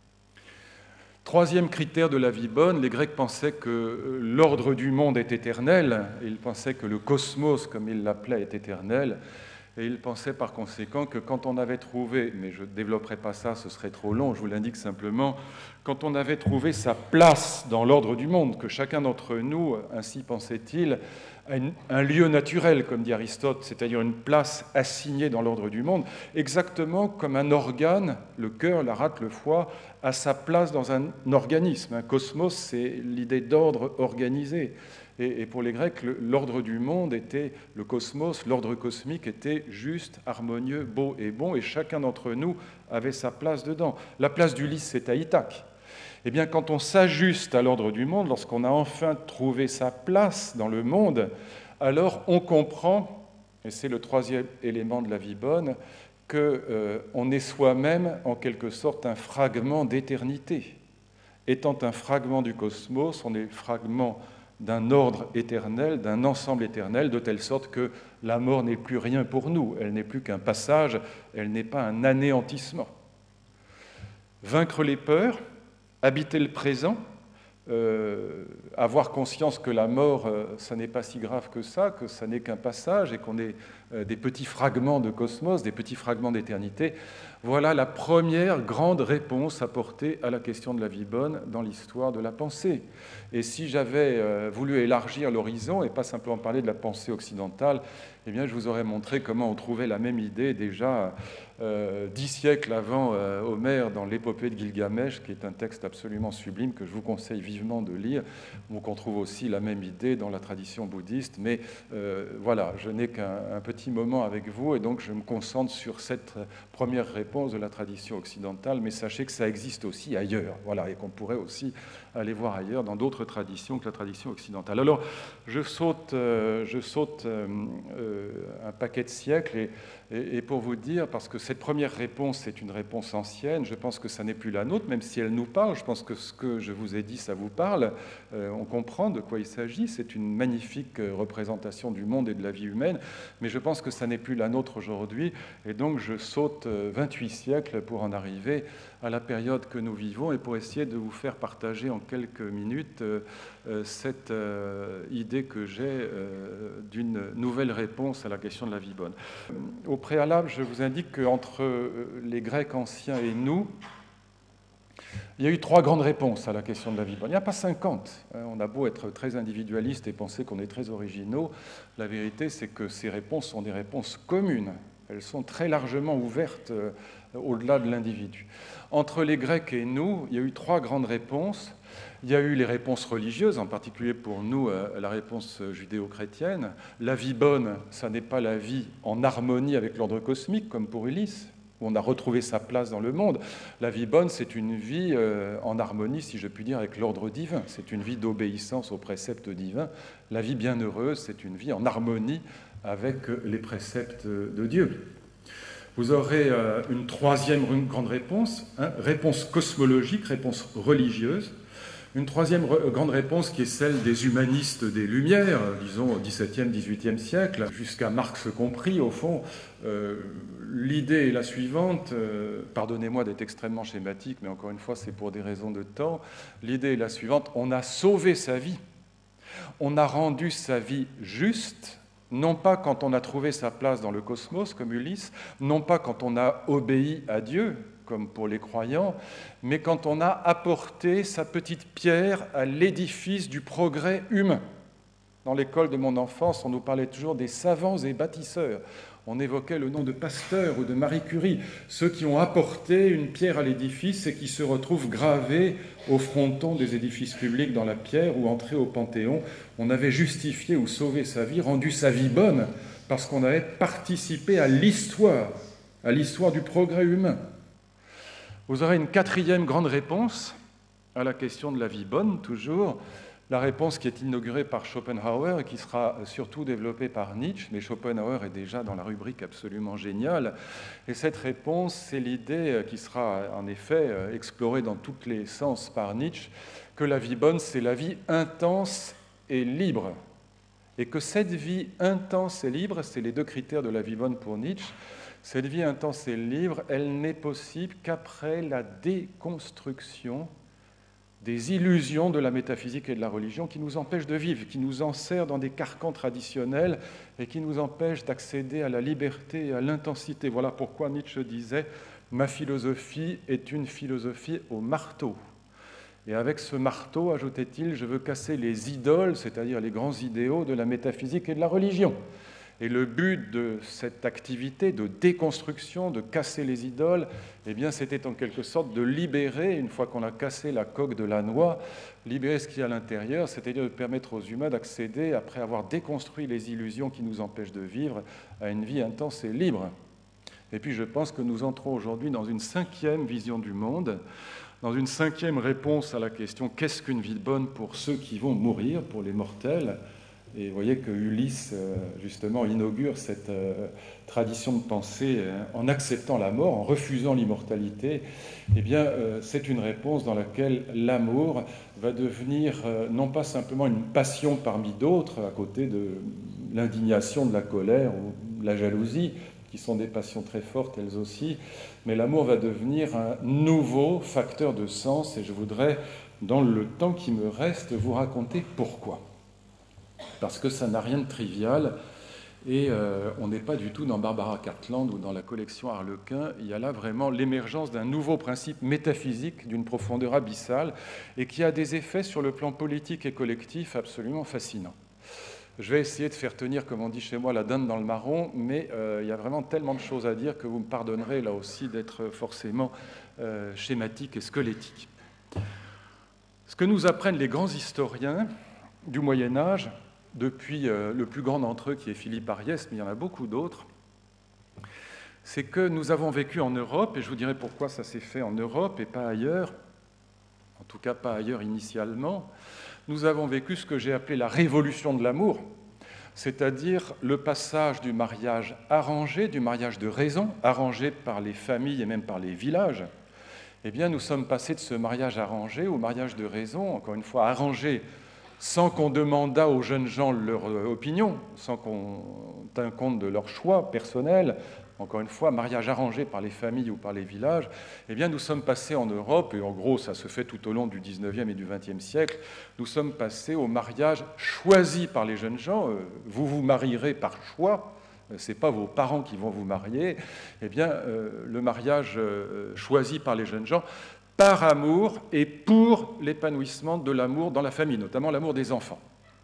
Troisième critère de la vie bonne, les Grecs pensaient que l'ordre du monde est éternel, et ils pensaient que le cosmos, comme ils l'appelaient, est éternel. Et il pensait par conséquent que quand on avait trouvé, mais je ne développerai pas ça, ce serait trop long, je vous l'indique simplement, quand on avait trouvé sa place dans l'ordre du monde, que chacun d'entre nous, ainsi pensait-il, a une, un lieu naturel, comme dit Aristote, c'est-à-dire une place assignée dans l'ordre du monde, exactement comme un organe, le cœur, la rate, le foie, a sa place dans un organisme. Un cosmos, c'est l'idée d'ordre organisé. Et pour les Grecs, l'ordre du monde était, le cosmos, l'ordre cosmique était juste, harmonieux, beau et bon, et chacun d'entre nous avait sa place dedans. La place d'Ulysse, c'est à Ithaque. Eh bien, quand on s'ajuste à l'ordre du monde, lorsqu'on a enfin trouvé sa place dans le monde, alors on comprend, et c'est le troisième élément de la vie bonne, qu'on euh, est soi-même, en quelque sorte, un fragment d'éternité. Étant un fragment du cosmos, on est fragment d'un ordre éternel, d'un ensemble éternel, de telle sorte que la mort n'est plus rien pour nous, elle n'est plus qu'un passage, elle n'est pas un anéantissement. Vaincre les peurs, habiter le présent, euh, avoir conscience que la mort, euh, ça n'est pas si grave que ça, que ça n'est qu'un passage et qu'on est euh, des petits fragments de cosmos, des petits fragments d'éternité. Voilà la première grande réponse apportée à la question de la vie bonne dans l'histoire de la pensée. Et si j'avais euh, voulu élargir l'horizon et pas simplement parler de la pensée occidentale, eh bien, je vous aurais montré comment on trouvait la même idée déjà euh, dix siècles avant euh, Homère dans l'épopée de Gilgamesh, qui est un texte absolument sublime que je vous conseille vivement de lire. Donc on trouve aussi la même idée dans la tradition bouddhiste. Mais euh, voilà, je n'ai qu'un petit moment avec vous et donc je me concentre sur cette première réponse de la tradition occidentale. Mais sachez que ça existe aussi ailleurs, voilà, et qu'on pourrait aussi aller voir ailleurs dans d'autres traditions que la tradition occidentale. Alors, je saute, euh, je saute euh, euh, un paquet de siècles et, et, et pour vous dire, parce que cette première réponse est une réponse ancienne, je pense que ça n'est plus la nôtre, même si elle nous parle, je pense que ce que je vous ai dit, ça vous parle, euh, on comprend de quoi il s'agit, c'est une magnifique représentation du monde et de la vie humaine, mais je pense que ça n'est plus la nôtre aujourd'hui, et donc je saute vingt-huit siècles pour en arriver à la période que nous vivons et pour essayer de vous faire partager en quelques minutes euh, euh, cette euh, idée que j'ai euh, d'une nouvelle réponse à la question de la vie bonne. Au préalable, je vous indique qu'entre les Grecs anciens et nous, il y a eu trois grandes réponses à la question de la vie bonne. Il n'y a pas cinquante. On a beau être très individualiste et penser qu'on est très originaux, la vérité c'est que ces réponses sont des réponses communes Elles sont très largement ouvertes euh, au-delà de l'individu. Entre les Grecs et nous, il y a eu trois grandes réponses. Il y a eu les réponses religieuses, en particulier pour nous, euh, la réponse judéo-chrétienne. La vie bonne, ça n'est pas la vie en harmonie avec l'ordre cosmique, comme pour Ulysse, où on a retrouvé sa place dans le monde. La vie bonne, c'est une vie euh, en harmonie, si je puis dire, avec l'ordre divin. C'est une vie d'obéissance aux préceptes divins. La vie bienheureuse, c'est une vie en harmonie avec les préceptes de Dieu. Vous aurez euh, une troisième une grande réponse, hein, réponse cosmologique, réponse religieuse. Une troisième re- grande réponse qui est celle des humanistes des Lumières, disons au dix-septième, dix-huitième siècle, jusqu'à Marx compris, au fond. Euh, l'idée est la suivante, euh, pardonnez-moi d'être extrêmement schématique, mais encore une fois, c'est pour des raisons de temps. L'idée est la suivante, on a sauvé sa vie, on a rendu sa vie juste, non pas quand on a trouvé sa place dans le cosmos, comme Ulysse, non pas quand on a obéi à Dieu, comme pour les croyants, mais quand on a apporté sa petite pierre à l'édifice du progrès humain. Dans l'école de mon enfance, on nous parlait toujours des savants et bâtisseurs. On évoquait le nom de Pasteur ou de Marie Curie, ceux qui ont apporté une pierre à l'édifice et qui se retrouvent gravés au fronton des édifices publics dans la pierre ou entrés au Panthéon. On avait justifié ou sauvé sa vie, rendu sa vie bonne, parce qu'on avait participé à l'histoire, à l'histoire du progrès humain. Vous aurez une quatrième grande réponse à la question de la vie bonne, toujours. La réponse qui est inaugurée par Schopenhauer et qui sera surtout développée par Nietzsche, mais Schopenhauer est déjà dans la rubrique absolument géniale. Et cette réponse, c'est l'idée qui sera en effet explorée dans tous les sens par Nietzsche, que la vie bonne, c'est la vie intense et libre. Et que cette vie intense et libre, c'est les deux critères de la vie bonne pour Nietzsche, cette vie intense et libre, elle n'est possible qu'après la déconstruction des illusions de la métaphysique et de la religion qui nous empêchent de vivre, qui nous enserrent dans des carcans traditionnels et qui nous empêchent d'accéder à la liberté et à l'intensité. Voilà pourquoi Nietzsche disait « Ma philosophie est une philosophie au marteau ». Et avec ce marteau, ajoutait-il, je veux casser les idoles, c'est-à-dire les grands idéaux de la métaphysique et de la religion. Et le but de cette activité de déconstruction, de casser les idoles, eh bien, c'était en quelque sorte de libérer, une fois qu'on a cassé la coque de la noix, libérer ce qu'il y a à l'intérieur, c'est-à-dire de permettre aux humains d'accéder, après avoir déconstruit les illusions qui nous empêchent de vivre, à une vie intense et libre. Et puis je pense que nous entrons aujourd'hui dans une cinquième vision du monde, dans une cinquième réponse à la question « Qu'est-ce qu'une vie bonne pour ceux qui vont mourir, pour les mortels ?» Et vous voyez que Ulysse, justement, inaugure cette tradition de pensée en acceptant la mort, en refusant l'immortalité. Eh bien, c'est une réponse dans laquelle l'amour va devenir non pas simplement une passion parmi d'autres, à côté de l'indignation, de la colère ou de la jalousie, qui sont des passions très fortes elles aussi, mais l'amour va devenir un nouveau facteur de sens. Et je voudrais, dans le temps qui me reste, vous raconter pourquoi. Parce que ça n'a rien de trivial, et euh, on n'est pas du tout dans Barbara Cartland ou dans la collection Harlequin. Il y a là vraiment l'émergence d'un nouveau principe métaphysique d'une profondeur abyssale, et qui a des effets sur le plan politique et collectif absolument fascinants. Je vais essayer de faire tenir, comme on dit chez moi, la dinde dans le marron, mais euh, il y a vraiment tellement de choses à dire que vous me pardonnerez là aussi d'être forcément euh, schématique et squelettique. Ce que nous apprennent les grands historiens du Moyen-Âge, depuis euh, le plus grand d'entre eux qui est Philippe Ariès, mais il y en a beaucoup d'autres, c'est que nous avons vécu en Europe, et je vous dirai pourquoi ça s'est fait en Europe et pas ailleurs, en tout cas pas ailleurs initialement. Nous avons vécu ce que j'ai appelé la révolution de l'amour, c'est-à-dire le passage du mariage arrangé, du mariage de raison, arrangé par les familles et même par les villages. Eh bien, nous sommes passés de ce mariage arrangé au mariage de raison, encore une fois arrangé sans qu'on demandât aux jeunes gens leur opinion, sans qu'on tînt compte de leur choix personnel, encore une fois, mariage arrangé par les familles ou par les villages, eh bien, nous sommes passés en Europe, et en gros, ça se fait tout au long du dix-neuvième et du vingtième siècle, nous sommes passés au mariage choisi par les jeunes gens. Vous vous marierez par choix, ce n'est pas vos parents qui vont vous marier. Eh bien, euh, le mariage euh, choisi par les jeunes gens, par amour et pour l'épanouissement de l'amour dans la famille, notamment l'amour des enfants.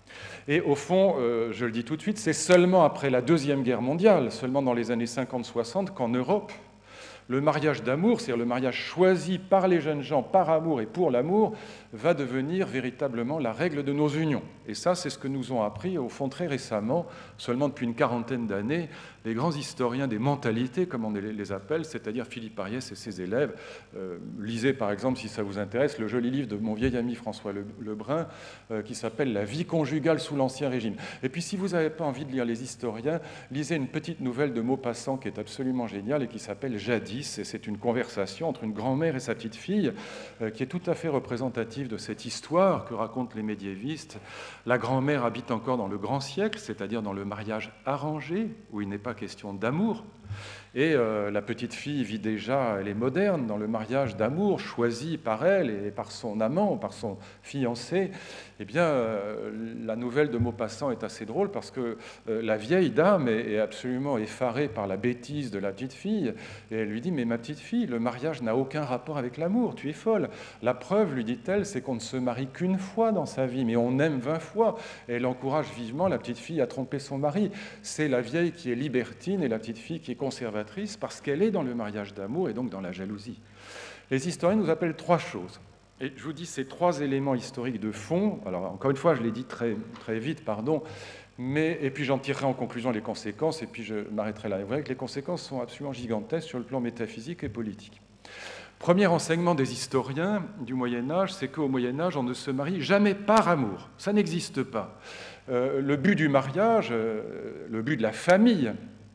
Et au fond, euh, je le dis tout de suite, c'est seulement après la Deuxième Guerre mondiale, seulement dans les années cinquante soixante, qu'en Europe, le mariage d'amour, c'est-à-dire le mariage choisi par les jeunes gens, par amour et pour l'amour, va devenir véritablement la règle de nos unions. Et ça, c'est ce que nous ont appris, au fond, très récemment, seulement depuis une quarantaine d'années, les grands historiens des mentalités, comme on les appelle, c'est-à-dire Philippe Ariès et ses élèves. Euh, lisez, par exemple, si ça vous intéresse, le joli livre de mon vieil ami François Lebrun, euh, qui s'appelle « La vie conjugale sous l'Ancien Régime ». Et puis, si vous n'avez pas envie de lire les historiens, lisez une petite nouvelle de Maupassant qui est absolument géniale et qui s'appelle « Jadis ». Et c'est une conversation entre une grand-mère et sa petite-fille euh, qui est tout à fait représentative de cette histoire que racontent les médiévistes. La grand-mère habite encore dans le grand siècle, c'est-à-dire dans le mariage arrangé, où il n'est pas question d'amour. Et euh, la petite fille vit déjà, elle est moderne, dans le mariage d'amour choisi par elle et par son amant, par son fiancé. Eh bien, euh, la nouvelle de Maupassant est assez drôle parce que euh, la vieille dame est, est absolument effarée par la bêtise de la petite fille. Et elle lui dit « Mais ma petite fille, le mariage n'a aucun rapport avec l'amour, tu es folle. La preuve, lui dit-elle, c'est qu'on ne se marie qu'une fois dans sa vie, mais on aime vingt fois. » Et elle encourage vivement la petite fille à tromper son mari. C'est la vieille qui est libertine et la petite fille qui est conservatrice parce qu'elle est dans le mariage d'amour et donc dans la jalousie. Les historiens nous appellent trois choses. Et je vous dis ces trois éléments historiques de fond. Alors, encore une fois, je l'ai dit très, très vite, pardon, mais, et puis j'en tirerai en conclusion les conséquences, et puis je m'arrêterai là. Et vous voyez que les conséquences sont absolument gigantesques sur le plan métaphysique et politique. Premier enseignement des historiens du Moyen-Âge, c'est qu'au Moyen-Âge, on ne se marie jamais par amour. Ça n'existe pas. Euh, le but du mariage, euh, le but de la famille,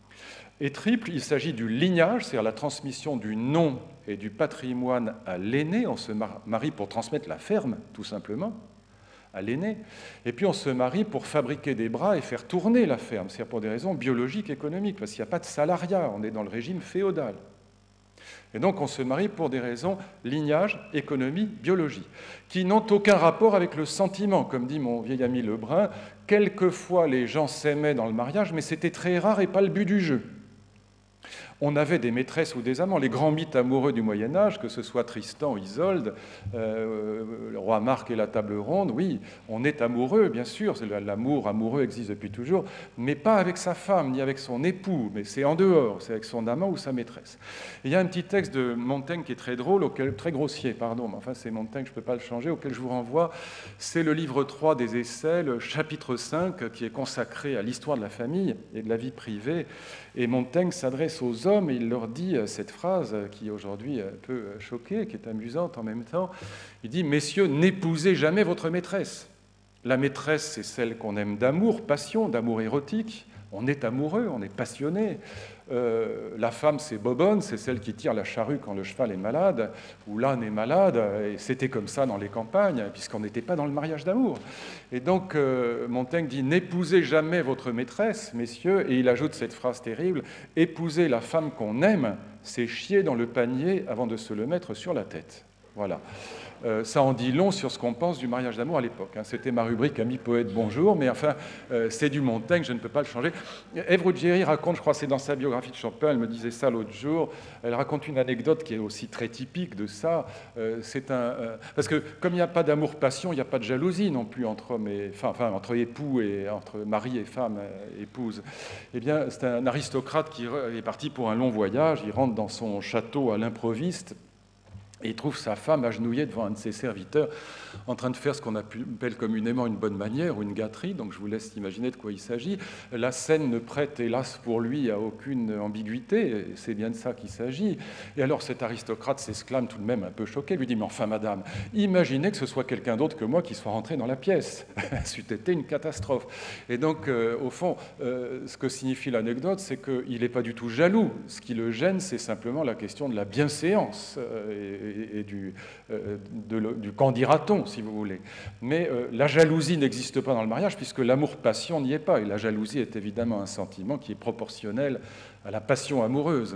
est triple. Il s'agit du lignage, c'est-à-dire la transmission du nom et du patrimoine à l'aîné. On se marie pour transmettre la ferme, tout simplement, à l'aîné. Et puis on se marie pour fabriquer des bras et faire tourner la ferme, c'est-à-dire pour des raisons biologiques, économiques, parce qu'il n'y a pas de salariat, on est dans le régime féodal. Et donc on se marie pour des raisons lignage, économie, biologie, qui n'ont aucun rapport avec le sentiment, comme dit mon vieil ami Lebrun. Quelquefois les gens s'aimaient dans le mariage, mais c'était très rare et pas le but du jeu. On avait des maîtresses ou des amants. Les grands mythes amoureux du Moyen-Âge, que ce soit Tristan ou Isolde, euh, le roi Marc et la table ronde, oui, on est amoureux, bien sûr, l'amour amoureux existe depuis toujours, mais pas avec sa femme, ni avec son époux, mais c'est en dehors, c'est avec son amant ou sa maîtresse. Et il y a un petit texte de Montaigne qui est très drôle, auquel, très grossier, pardon, mais enfin c'est Montaigne, je ne peux pas le changer, auquel je vous renvoie. C'est le livre trois des Essais, le chapitre cinq, qui est consacré à l'histoire de la famille et de la vie privée. Et Montaigne s'adresse aux hommes et il leur dit cette phrase qui aujourd'hui peut choquer, qui est amusante en même temps. Il dit « Messieurs, n'épousez jamais votre maîtresse. La maîtresse, c'est celle qu'on aime d'amour, passion, d'amour érotique. On est amoureux, on est passionné. Euh, la femme, c'est bobonne, c'est celle qui tire la charrue quand le cheval est malade, ou l'âne est malade, et c'était comme ça dans les campagnes, puisqu'on n'était pas dans le mariage d'amour. Et donc, euh, Montaigne dit « N'épousez jamais votre maîtresse, messieurs », et il ajoute cette phrase terrible « Épouser la femme qu'on aime, c'est chier dans le panier avant de se le mettre sur la tête. » Voilà. Euh, ça en dit long sur ce qu'on pense du mariage d'amour à l'époque. Hein. C'était ma rubrique « Ami poète, bonjour », mais enfin, euh, c'est du Montaigne, je ne peux pas le changer. Ève Ruggieri raconte, je crois que c'est dans sa biographie de Chopin, elle me disait ça l'autre jour, elle raconte une anecdote qui est aussi très typique de ça. Euh, c'est un, euh, parce que comme il n'y a pas d'amour-passion, il n'y a pas de jalousie non plus entre hommes et, enfin, enfin, entre époux et entre mari et femme, euh, épouse. Eh bien, c'est un aristocrate qui est parti pour un long voyage, il rentre dans son château à l'improviste, et il trouve sa femme agenouillée devant un de ses serviteurs en train de faire ce qu'on appelle communément une bonne manière ou une gâterie, donc je vous laisse imaginer de quoi il s'agit. La scène ne prête, hélas pour lui, à aucune ambiguïté, c'est bien de ça qu'il s'agit. Et alors cet aristocrate s'exclame tout de même un peu choqué, lui dit « Mais enfin, madame, imaginez que ce soit quelqu'un d'autre que moi qui soit rentré dans la pièce. C'eût été une catastrophe. » Et donc, euh, au fond, euh, ce que signifie l'anecdote, c'est qu'il n'est pas du tout jaloux. Ce qui le gêne, c'est simplement la question de la bienséance euh, et, et du, euh, de, du qu'en dira-t-on, si vous voulez. Mais euh, la jalousie n'existe pas dans le mariage, puisque l'amour-passion n'y est pas. Et la jalousie est évidemment un sentiment qui est proportionnel à la passion amoureuse.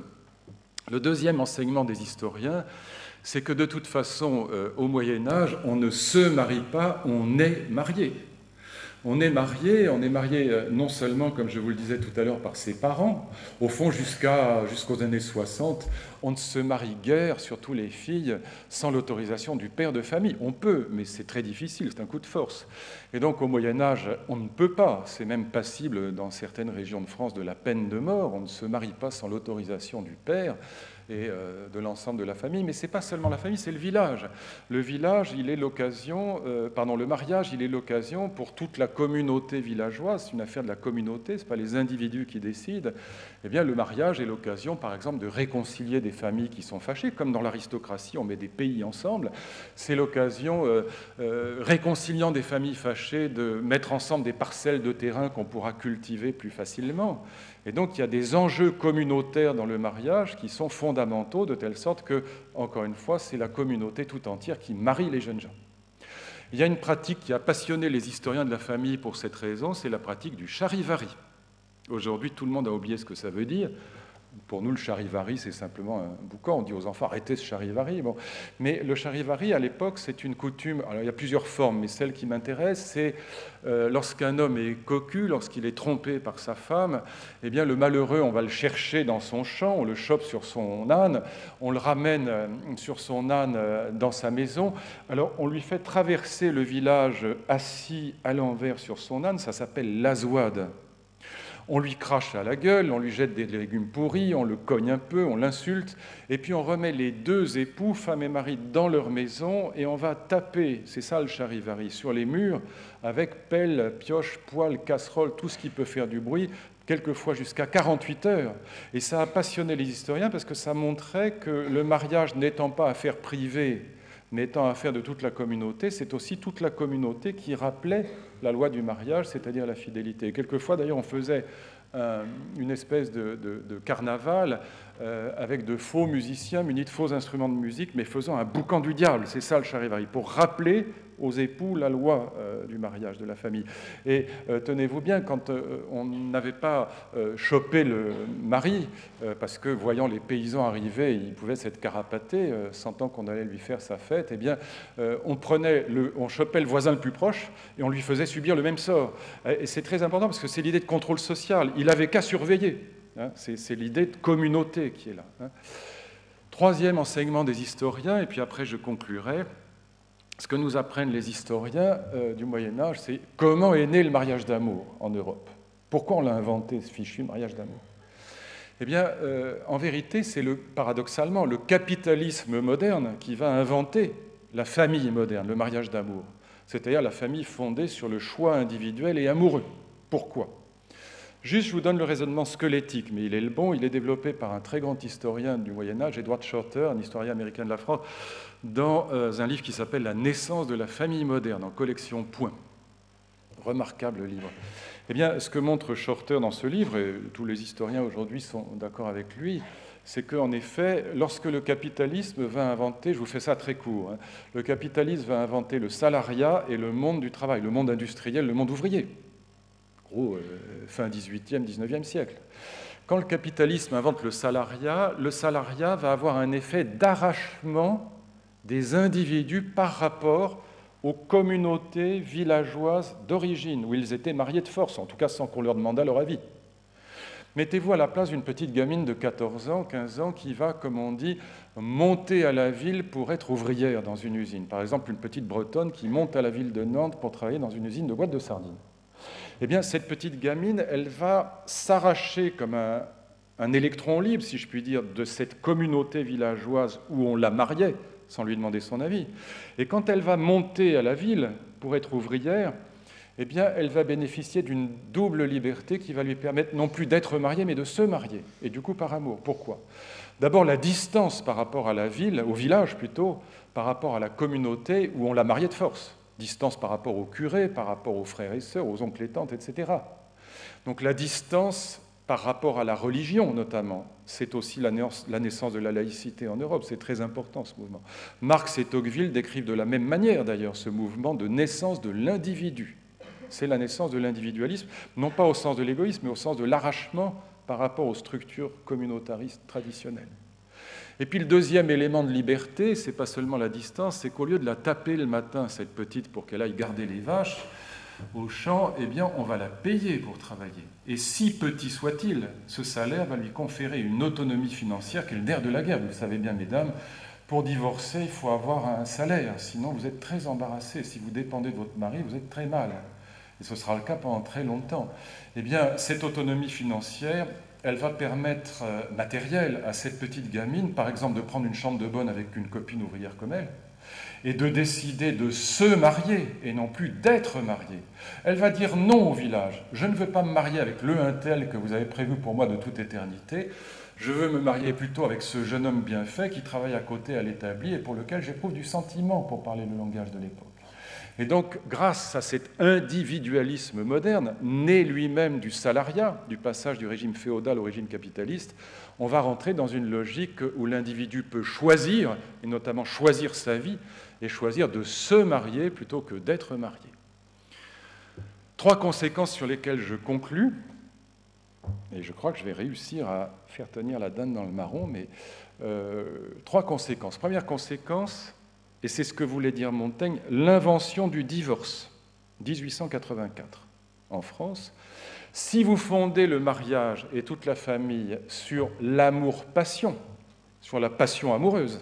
Le deuxième enseignement des historiens, c'est que de toute façon, euh, au Moyen-Âge, on ne se marie pas, on est marié. On est marié, on est marié non seulement, comme je vous le disais tout à l'heure, par ses parents. Au fond, jusqu'à, jusqu'aux années soixante, on ne se marie guère, surtout les filles, sans l'autorisation du père de famille. On peut, mais c'est très difficile, c'est un coup de force. Et donc, au Moyen-Âge, on ne peut pas. C'est même passible dans certaines régions de France de la peine de mort. On ne se marie pas sans l'autorisation du père et euh, de l'ensemble de la famille, mais ce n'est pas seulement la famille, c'est le village. Le village, il est l'occasion, euh, pardon, le mariage, il est l'occasion pour toute la communauté villageoise, c'est une affaire de la communauté, ce n'est pas les individus qui décident. Eh bien, le mariage est l'occasion, par exemple, de réconcilier des familles qui sont fâchées, comme dans l'aristocratie, on met des pays ensemble. C'est l'occasion, euh, euh, réconciliant des familles fâchées, de mettre ensemble des parcelles de terrain qu'on pourra cultiver plus facilement. Et donc, il y a des enjeux communautaires dans le mariage qui sont fondamentaux, de telle sorte que, encore une fois, c'est la communauté tout entière qui marie les jeunes gens. Il y a une pratique qui a passionné les historiens de la famille pour cette raison, c'est la pratique du charivari. Aujourd'hui, tout le monde a oublié ce que ça veut dire. Pour nous, le charivari, c'est simplement un boucan. On dit aux enfants, arrêtez ce charivari. Bon. Mais le charivari, à l'époque, c'est une coutume. Alors, il y a plusieurs formes, mais celle qui m'intéresse, c'est euh, lorsqu'un homme est cocu, lorsqu'il est trompé par sa femme, eh bien, le malheureux, on va le chercher dans son champ, on le chope sur son âne, on le ramène euh, sur son âne euh, dans sa maison. Alors, on lui fait traverser le village assis à l'envers sur son âne, ça s'appelle l'azouade. On lui crache à la gueule, on lui jette des légumes pourris, on le cogne un peu, on l'insulte, et puis on remet les deux époux, femme et mari, dans leur maison, et on va taper, c'est ça le charivari, sur les murs, avec pelle, pioche, poêle, casserole, tout ce qui peut faire du bruit, quelquefois jusqu'à quarante-huit heures. Et ça a passionné les historiens parce que ça montrait que le mariage n'étant pas affaire privée, n'étant affaire de toute la communauté, c'est aussi toute la communauté qui rappelait la loi du mariage, c'est-à-dire la fidélité. Et quelquefois, d'ailleurs, on faisait euh, une espèce de, de, de carnaval euh, avec de faux musiciens munis de faux instruments de musique, mais faisant un boucan du diable, c'est ça le charivari, pour rappeler aux époux la loi euh, du mariage, de la famille. Et euh, tenez-vous bien, quand euh, on n'avait pas euh, chopé le mari, euh, parce que voyant les paysans arriver, il pouvait s'être carapaté, euh, sentant qu'on allait lui faire sa fête, eh bien, euh, on, prenait le, on chopait le voisin le plus proche et on lui faisait subir le même sort. Et c'est très important parce que c'est l'idée de contrôle social. Il n'avait qu'à surveiller. Hein, c'est, c'est l'idée de communauté qui est là. Hein. Troisième enseignement des historiens, et puis après je conclurai. Ce que nous apprennent les historiens euh, du Moyen-Âge, c'est comment est né le mariage d'amour en Europe. Pourquoi on l'a inventé, ce fichu mariage d'amour? Eh bien, euh, en vérité, c'est le, paradoxalement le capitalisme moderne qui va inventer la famille moderne, le mariage d'amour, c'est-à-dire la famille fondée sur le choix individuel et amoureux. Pourquoi? Juste, je vous donne le raisonnement squelettique, mais il est le bon, il est développé par un très grand historien du Moyen-Âge, Edward Shorter, un historien américain de la France, dans euh, un livre qui s'appelle « La naissance de la famille moderne » en collection Point. Remarquable livre. Eh bien, ce que montre Shorter dans ce livre, et tous les historiens aujourd'hui sont d'accord avec lui, c'est qu'en effet, lorsque le capitalisme va inventer, je vous fais ça très court, hein, le capitalisme va inventer le salariat et le monde du travail, le monde industriel, le monde ouvrier. Gros, euh, fin dix-huitième, dix-neuvième siècle. Quand le capitalisme invente le salariat, le salariat va avoir un effet d'arrachement des individus par rapport aux communautés villageoises d'origine, où ils étaient mariés de force, en tout cas sans qu'on leur demandât leur avis. Mettez-vous à la place d'une petite gamine de quatorze ans, quinze ans, qui va, comme on dit, monter à la ville pour être ouvrière dans une usine. Par exemple, une petite Bretonne qui monte à la ville de Nantes pour travailler dans une usine de boîtes de sardines. Eh bien, cette petite gamine, elle va s'arracher comme un, un électron libre, si je puis dire, de cette communauté villageoise où on la mariait, sans lui demander son avis. Et quand elle va monter à la ville pour être ouvrière, eh bien, elle va bénéficier d'une double liberté qui va lui permettre non plus d'être mariée, mais de se marier, et du coup par amour. Pourquoi? D'abord, la distance par rapport à la ville, au village plutôt, par rapport à la communauté où on l'a mariée de force. Distance par rapport au curé, par rapport aux frères et sœurs, aux oncles et tantes, et cetera. Donc la distance par rapport à la religion, notamment, c'est aussi la naissance de la laïcité en Europe. C'est très important, ce mouvement. Marx et Tocqueville décrivent de la même manière, d'ailleurs, ce mouvement de naissance de l'individu. C'est la naissance de l'individualisme, non pas au sens de l'égoïsme, mais au sens de l'arrachement par rapport aux structures communautaristes traditionnelles. Et puis le deuxième élément de liberté, c'est pas seulement la distance, c'est qu'au lieu de la taper le matin, cette petite, pour qu'elle aille garder les vaches, au champ, eh bien, on va la payer pour travailler. Et si petit soit-il, ce salaire va lui conférer une autonomie financière qui est le nerf de la guerre. Vous le savez bien, mesdames, pour divorcer, il faut avoir un salaire, sinon vous êtes très embarrassé. Si vous dépendez de votre mari, vous êtes très mal. Et ce sera le cas pendant très longtemps. Eh bien, cette autonomie financière, elle va permettre, euh, matérielle, à cette petite gamine, par exemple, de prendre une chambre de bonne avec une copine ouvrière comme elle, et de décider de se marier, et non plus d'être mariée. Elle va dire non au village. Je ne veux pas me marier avec le un tel que vous avez prévu pour moi de toute éternité. Je veux me marier plutôt avec ce jeune homme bien fait qui travaille à côté à l'établi et pour lequel j'éprouve du sentiment, pour parler le langage de l'époque. Et donc, grâce à cet individualisme moderne, né lui-même du salariat, du passage du régime féodal au régime capitaliste, on va rentrer dans une logique où l'individu peut choisir, et notamment choisir sa vie, et choisir de se marier plutôt que d'être marié. Trois conséquences sur lesquelles je conclus, et je crois que je vais réussir à faire tenir la dinde dans le marron, mais euh, trois conséquences. Première conséquence, et c'est ce que voulait dire Montaigne, l'invention du divorce, dix-huit cent quatre-vingt-quatre, en France. Si vous fondez le mariage et toute la famille sur l'amour-passion, sur la passion amoureuse,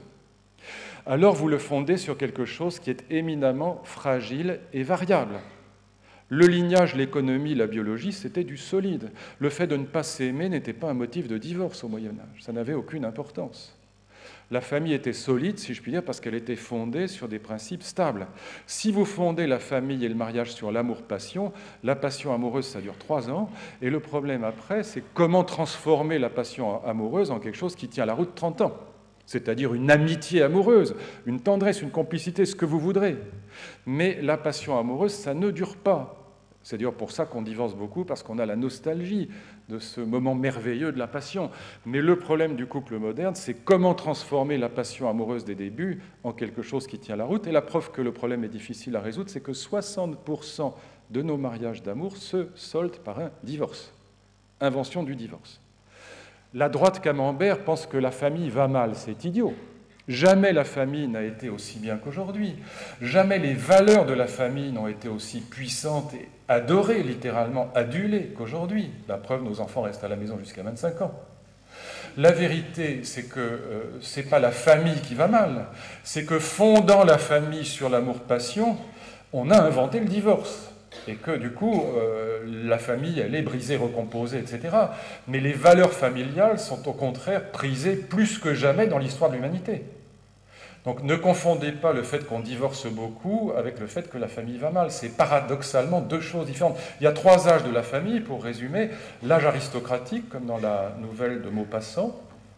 alors vous le fondez sur quelque chose qui est éminemment fragile et variable. Le lignage, l'économie, la biologie, c'était du solide. Le fait de ne pas s'aimer n'était pas un motif de divorce au Moyen-Âge, ça n'avait aucune importance. La famille était solide, si je puis dire, parce qu'elle était fondée sur des principes stables. Si vous fondez la famille et le mariage sur l'amour-passion, la passion amoureuse, ça dure trois ans, et le problème après, c'est comment transformer la passion amoureuse en quelque chose qui tient la route trente ans, c'est-à-dire une amitié amoureuse, une tendresse, une complicité, ce que vous voudrez. Mais la passion amoureuse, ça ne dure pas. C'est d'ailleurs pour ça qu'on divorce beaucoup, parce qu'on a la nostalgie de ce moment merveilleux de la passion. Mais le problème du couple moderne, c'est comment transformer la passion amoureuse des débuts en quelque chose qui tient la route. Et la preuve que le problème est difficile à résoudre, c'est que soixante pour cent de nos mariages d'amour se soldent par un divorce. Invention du divorce. La droite camembert pense que la famille va mal, c'est idiot. Jamais la famille n'a été aussi bien qu'aujourd'hui. Jamais les valeurs de la famille n'ont été aussi puissantes et adorées, littéralement adulées qu'aujourd'hui. La preuve, nos enfants restent à la maison jusqu'à vingt-cinq ans. La vérité, c'est que euh, ce n'est pas la famille qui va mal, c'est que fondant la famille sur l'amour-passion, on a inventé le divorce. Et que du coup, euh, la famille, elle est brisée, recomposée, et cetera. Mais les valeurs familiales sont au contraire prisées plus que jamais dans l'histoire de l'humanité. Donc ne confondez pas le fait qu'on divorce beaucoup avec le fait que la famille va mal. C'est paradoxalement deux choses différentes. Il y a trois âges de la famille, pour résumer. L'âge aristocratique, comme dans la nouvelle de Maupassant.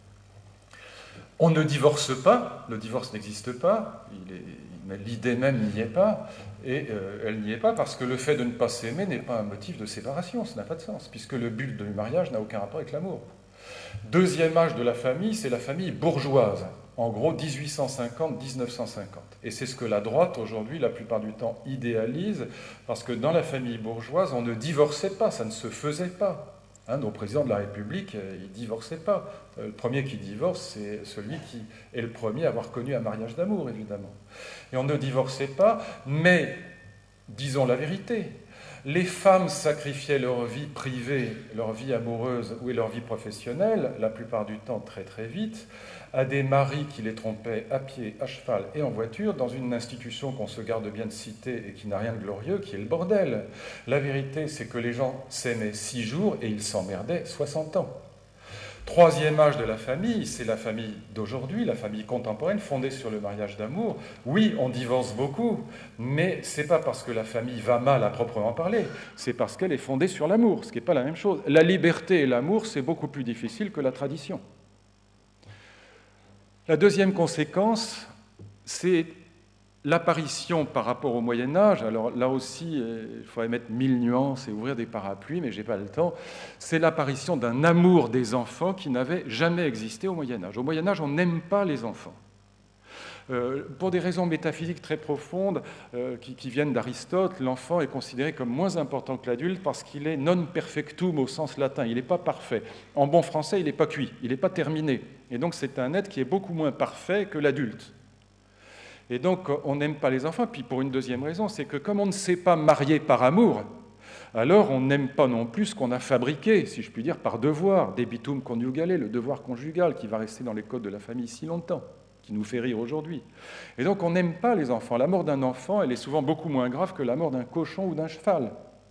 On ne divorce pas, le divorce n'existe pas, il est, mais l'idée même n'y est pas, et euh, elle n'y est pas parce que le fait de ne pas s'aimer n'est pas un motif de séparation, ça n'a pas de sens, puisque le but du mariage n'a aucun rapport avec l'amour. Deuxième âge de la famille, c'est la famille bourgeoise, en gros dix-huit cent cinquante à dix-neuf cent cinquante. Et c'est ce que la droite, aujourd'hui, la plupart du temps, idéalise, parce que dans la famille bourgeoise, on ne divorçait pas, ça ne se faisait pas. Hein, nos présidents de la République, euh, ils ne divorçaient pas. Euh, le premier qui divorce, c'est celui qui est le premier à avoir connu un mariage d'amour, évidemment. Et on ne divorçait pas, mais, disons la vérité, les femmes sacrifiaient leur vie privée, leur vie amoureuse ou leur vie professionnelle, la plupart du temps très très vite, à des maris qui les trompaient à pied, à cheval et en voiture, dans une institution qu'on se garde bien de citer et qui n'a rien de glorieux, qui est le bordel. La vérité, c'est que les gens s'aimaient six jours et ils s'emmerdaient soixante ans. Troisième âge de la famille, c'est la famille d'aujourd'hui, la famille contemporaine, fondée sur le mariage d'amour. Oui, on divorce beaucoup, mais ce n'est pas parce que la famille va mal à proprement parler, c'est parce qu'elle est fondée sur l'amour, ce qui n'est pas la même chose. La liberté et l'amour, c'est beaucoup plus difficile que la tradition. La deuxième conséquence, c'est l'apparition par rapport au Moyen-Âge. Alors là aussi, il faudrait mettre mille nuances et ouvrir des parapluies, mais je n'ai pas le temps. C'est l'apparition d'un amour des enfants qui n'avait jamais existé au Moyen-Âge. Au Moyen-Âge, on n'aime pas les enfants. Euh, pour des raisons métaphysiques très profondes euh, qui, qui viennent d'Aristote, l'enfant est considéré comme moins important que l'adulte parce qu'il est non perfectum au sens latin, il n'est pas parfait. En bon français, il n'est pas cuit, il n'est pas terminé. Et donc c'est un être qui est beaucoup moins parfait que l'adulte. Et donc, on n'aime pas les enfants. Puis pour une deuxième raison, c'est que comme on ne sait pas marier par amour, alors on n'aime pas non plus ce qu'on a fabriqué, si je puis dire, par devoir, debitum conjugale, le devoir conjugal qui va rester dans les codes de la famille si longtemps, qui nous fait rire aujourd'hui. Et donc on n'aime pas les enfants. La mort d'un enfant, elle est souvent beaucoup moins grave que la mort d'un cochon ou d'un cheval.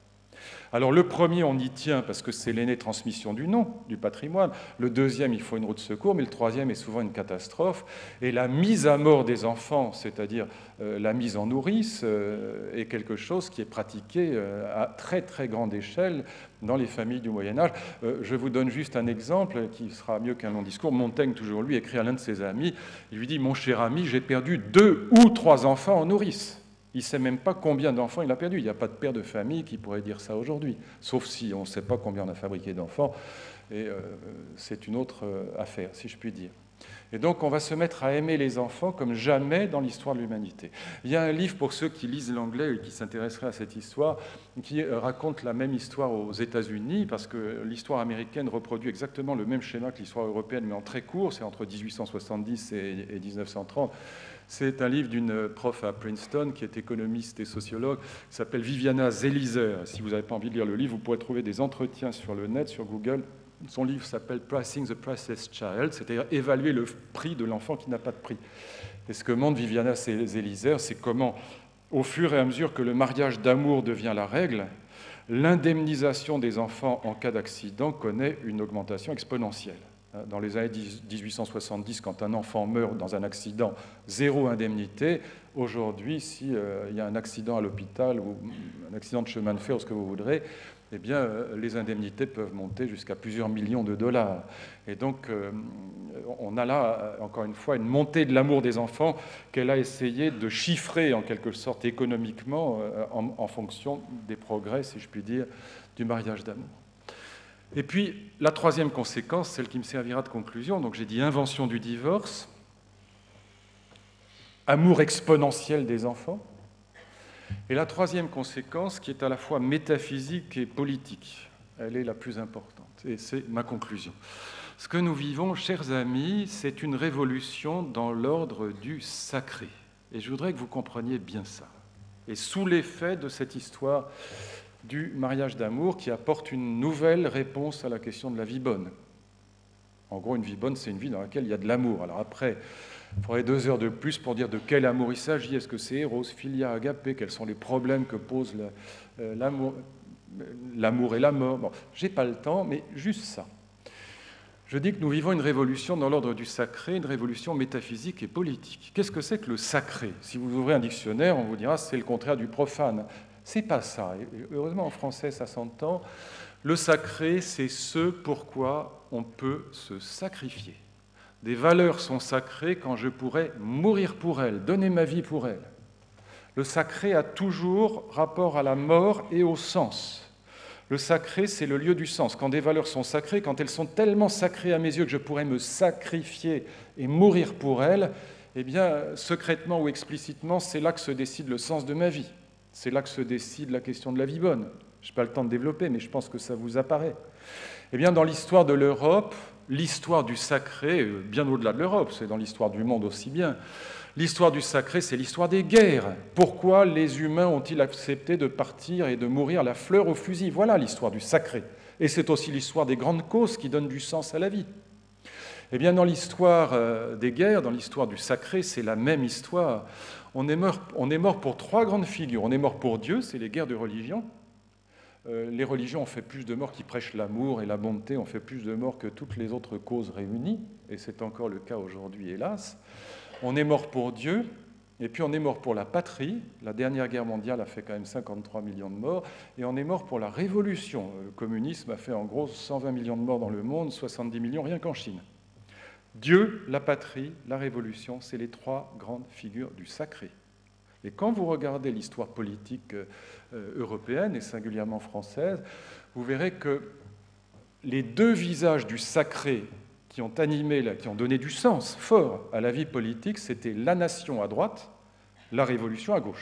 Alors le premier, on y tient parce que c'est l'aînée transmission du nom, du patrimoine. Le deuxième, il faut une roue de secours, mais le troisième est souvent une catastrophe. Et la mise à mort des enfants, c'est-à-dire euh, la mise en nourrice, euh, est quelque chose qui est pratiqué euh, à très très grande échelle dans les familles du Moyen-Âge. Euh, je vous donne juste un exemple qui sera mieux qu'un long discours. Montaigne, toujours lui, écrit à l'un de ses amis, il lui dit « Mon cher ami, j'ai perdu deux ou trois enfants en nourrice ». Il ne sait même pas combien d'enfants il a perdu. Il n'y a pas de père de famille qui pourrait dire ça aujourd'hui, sauf si on ne sait pas combien on a fabriqué d'enfants, et euh, c'est une autre euh, affaire, si je puis dire. Et donc on va se mettre à aimer les enfants comme jamais dans l'histoire de l'humanité. Il y a un livre pour ceux qui lisent l'anglais et qui s'intéresseraient à cette histoire, qui raconte la même histoire aux États-Unis, parce que l'histoire américaine reproduit exactement le même schéma que l'histoire européenne, mais en très court, c'est entre dix-huit cent soixante-dix et mille neuf cent trente. C'est un livre d'une prof à Princeton qui est économiste et sociologue, qui s'appelle Viviana Zelizer. Si vous n'avez pas envie de lire le livre, vous pourrez trouver des entretiens sur le net, sur Google. Son livre s'appelle Pricing the Priceless Child, c'est-à-dire évaluer le prix de l'enfant qui n'a pas de prix. Et ce que montre Viviana Zelizer, c'est comment, au fur et à mesure que le mariage d'amour devient la règle, l'indemnisation des enfants en cas d'accident connaît une augmentation exponentielle. Dans les années dix-huit cent soixante-dix, quand un enfant meurt dans un accident, zéro indemnité. Aujourd'hui, s'il euh, y a un accident à l'hôpital ou un accident de chemin de fer ou ce que vous voudrez, eh bien, euh, les indemnités peuvent monter jusqu'à plusieurs millions de dollars. Et donc, euh, on a là, encore une fois, une montée de l'amour des enfants qu'elle a essayé de chiffrer, en quelque sorte, économiquement, euh, en, en fonction des progrès, si je puis dire, du mariage d'amour. Et puis, la troisième conséquence, celle qui me servira de conclusion, donc j'ai dit invention du divorce, amour exponentiel des enfants, et la troisième conséquence, qui est à la fois métaphysique et politique, elle est la plus importante, et c'est ma conclusion. Ce que nous vivons, chers amis, c'est une révolution dans l'ordre du sacré, et je voudrais que vous compreniez bien ça. Et sous l'effet de cette histoire du mariage d'amour qui apporte une nouvelle réponse à la question de la vie bonne. En gros, une vie bonne, c'est une vie dans laquelle il y a de l'amour. Alors après, il faudrait deux heures de plus pour dire de quel amour il s'agit. Est-ce que c'est Eros, Philia, Agapé? Quels sont les problèmes que pose l'amour, l'amour et la mort? Bon, je n'ai pas le temps, mais juste ça. Je dis que nous vivons une révolution dans l'ordre du sacré, une révolution métaphysique et politique. Qu'est-ce que c'est que le sacré? Si vous ouvrez un dictionnaire, on vous dira que c'est le contraire du profane. C'est pas ça. Heureusement, en français, ça s'entend. Le sacré, c'est ce pourquoi on peut se sacrifier. Des valeurs sont sacrées quand je pourrais mourir pour elles, donner ma vie pour elles. Le sacré a toujours rapport à la mort et au sens. Le sacré, c'est le lieu du sens. Quand des valeurs sont sacrées, quand elles sont tellement sacrées à mes yeux que je pourrais me sacrifier et mourir pour elles, eh bien, secrètement ou explicitement, c'est là que se décide le sens de ma vie. C'est là que se décide la question de la vie bonne. Je n'ai pas le temps de développer, mais je pense que ça vous apparaît. Eh bien, dans l'histoire de l'Europe, l'histoire du sacré, bien au-delà de l'Europe, c'est dans l'histoire du monde aussi bien, l'histoire du sacré, c'est l'histoire des guerres. Pourquoi les humains ont-ils accepté de partir et de mourir la fleur au fusil? Voilà l'histoire du sacré. Et c'est aussi l'histoire des grandes causes qui donnent du sens à la vie. Eh bien, dans l'histoire des guerres, dans l'histoire du sacré, c'est la même histoire. On est mort, on est mort pour trois grandes figures. On est mort pour Dieu, c'est les guerres de religion. Euh, les religions ont fait plus de morts qui prêchent l'amour et la bonté, ont fait plus de morts que toutes les autres causes réunies, et c'est encore le cas aujourd'hui, hélas. On est mort pour Dieu, et puis on est mort pour la patrie. La dernière guerre mondiale a fait quand même cinquante-trois millions de morts, et on est mort pour la révolution. Le communisme a fait en gros cent vingt millions de morts dans le monde, soixante-dix millions rien qu'en Chine. Dieu, la patrie, la révolution, c'est les trois grandes figures du sacré. Et quand vous regardez l'histoire politique européenne, et singulièrement française, vous verrez que les deux visages du sacré qui ont animé, qui ont donné du sens fort à la vie politique, c'était la nation à droite, la révolution à gauche.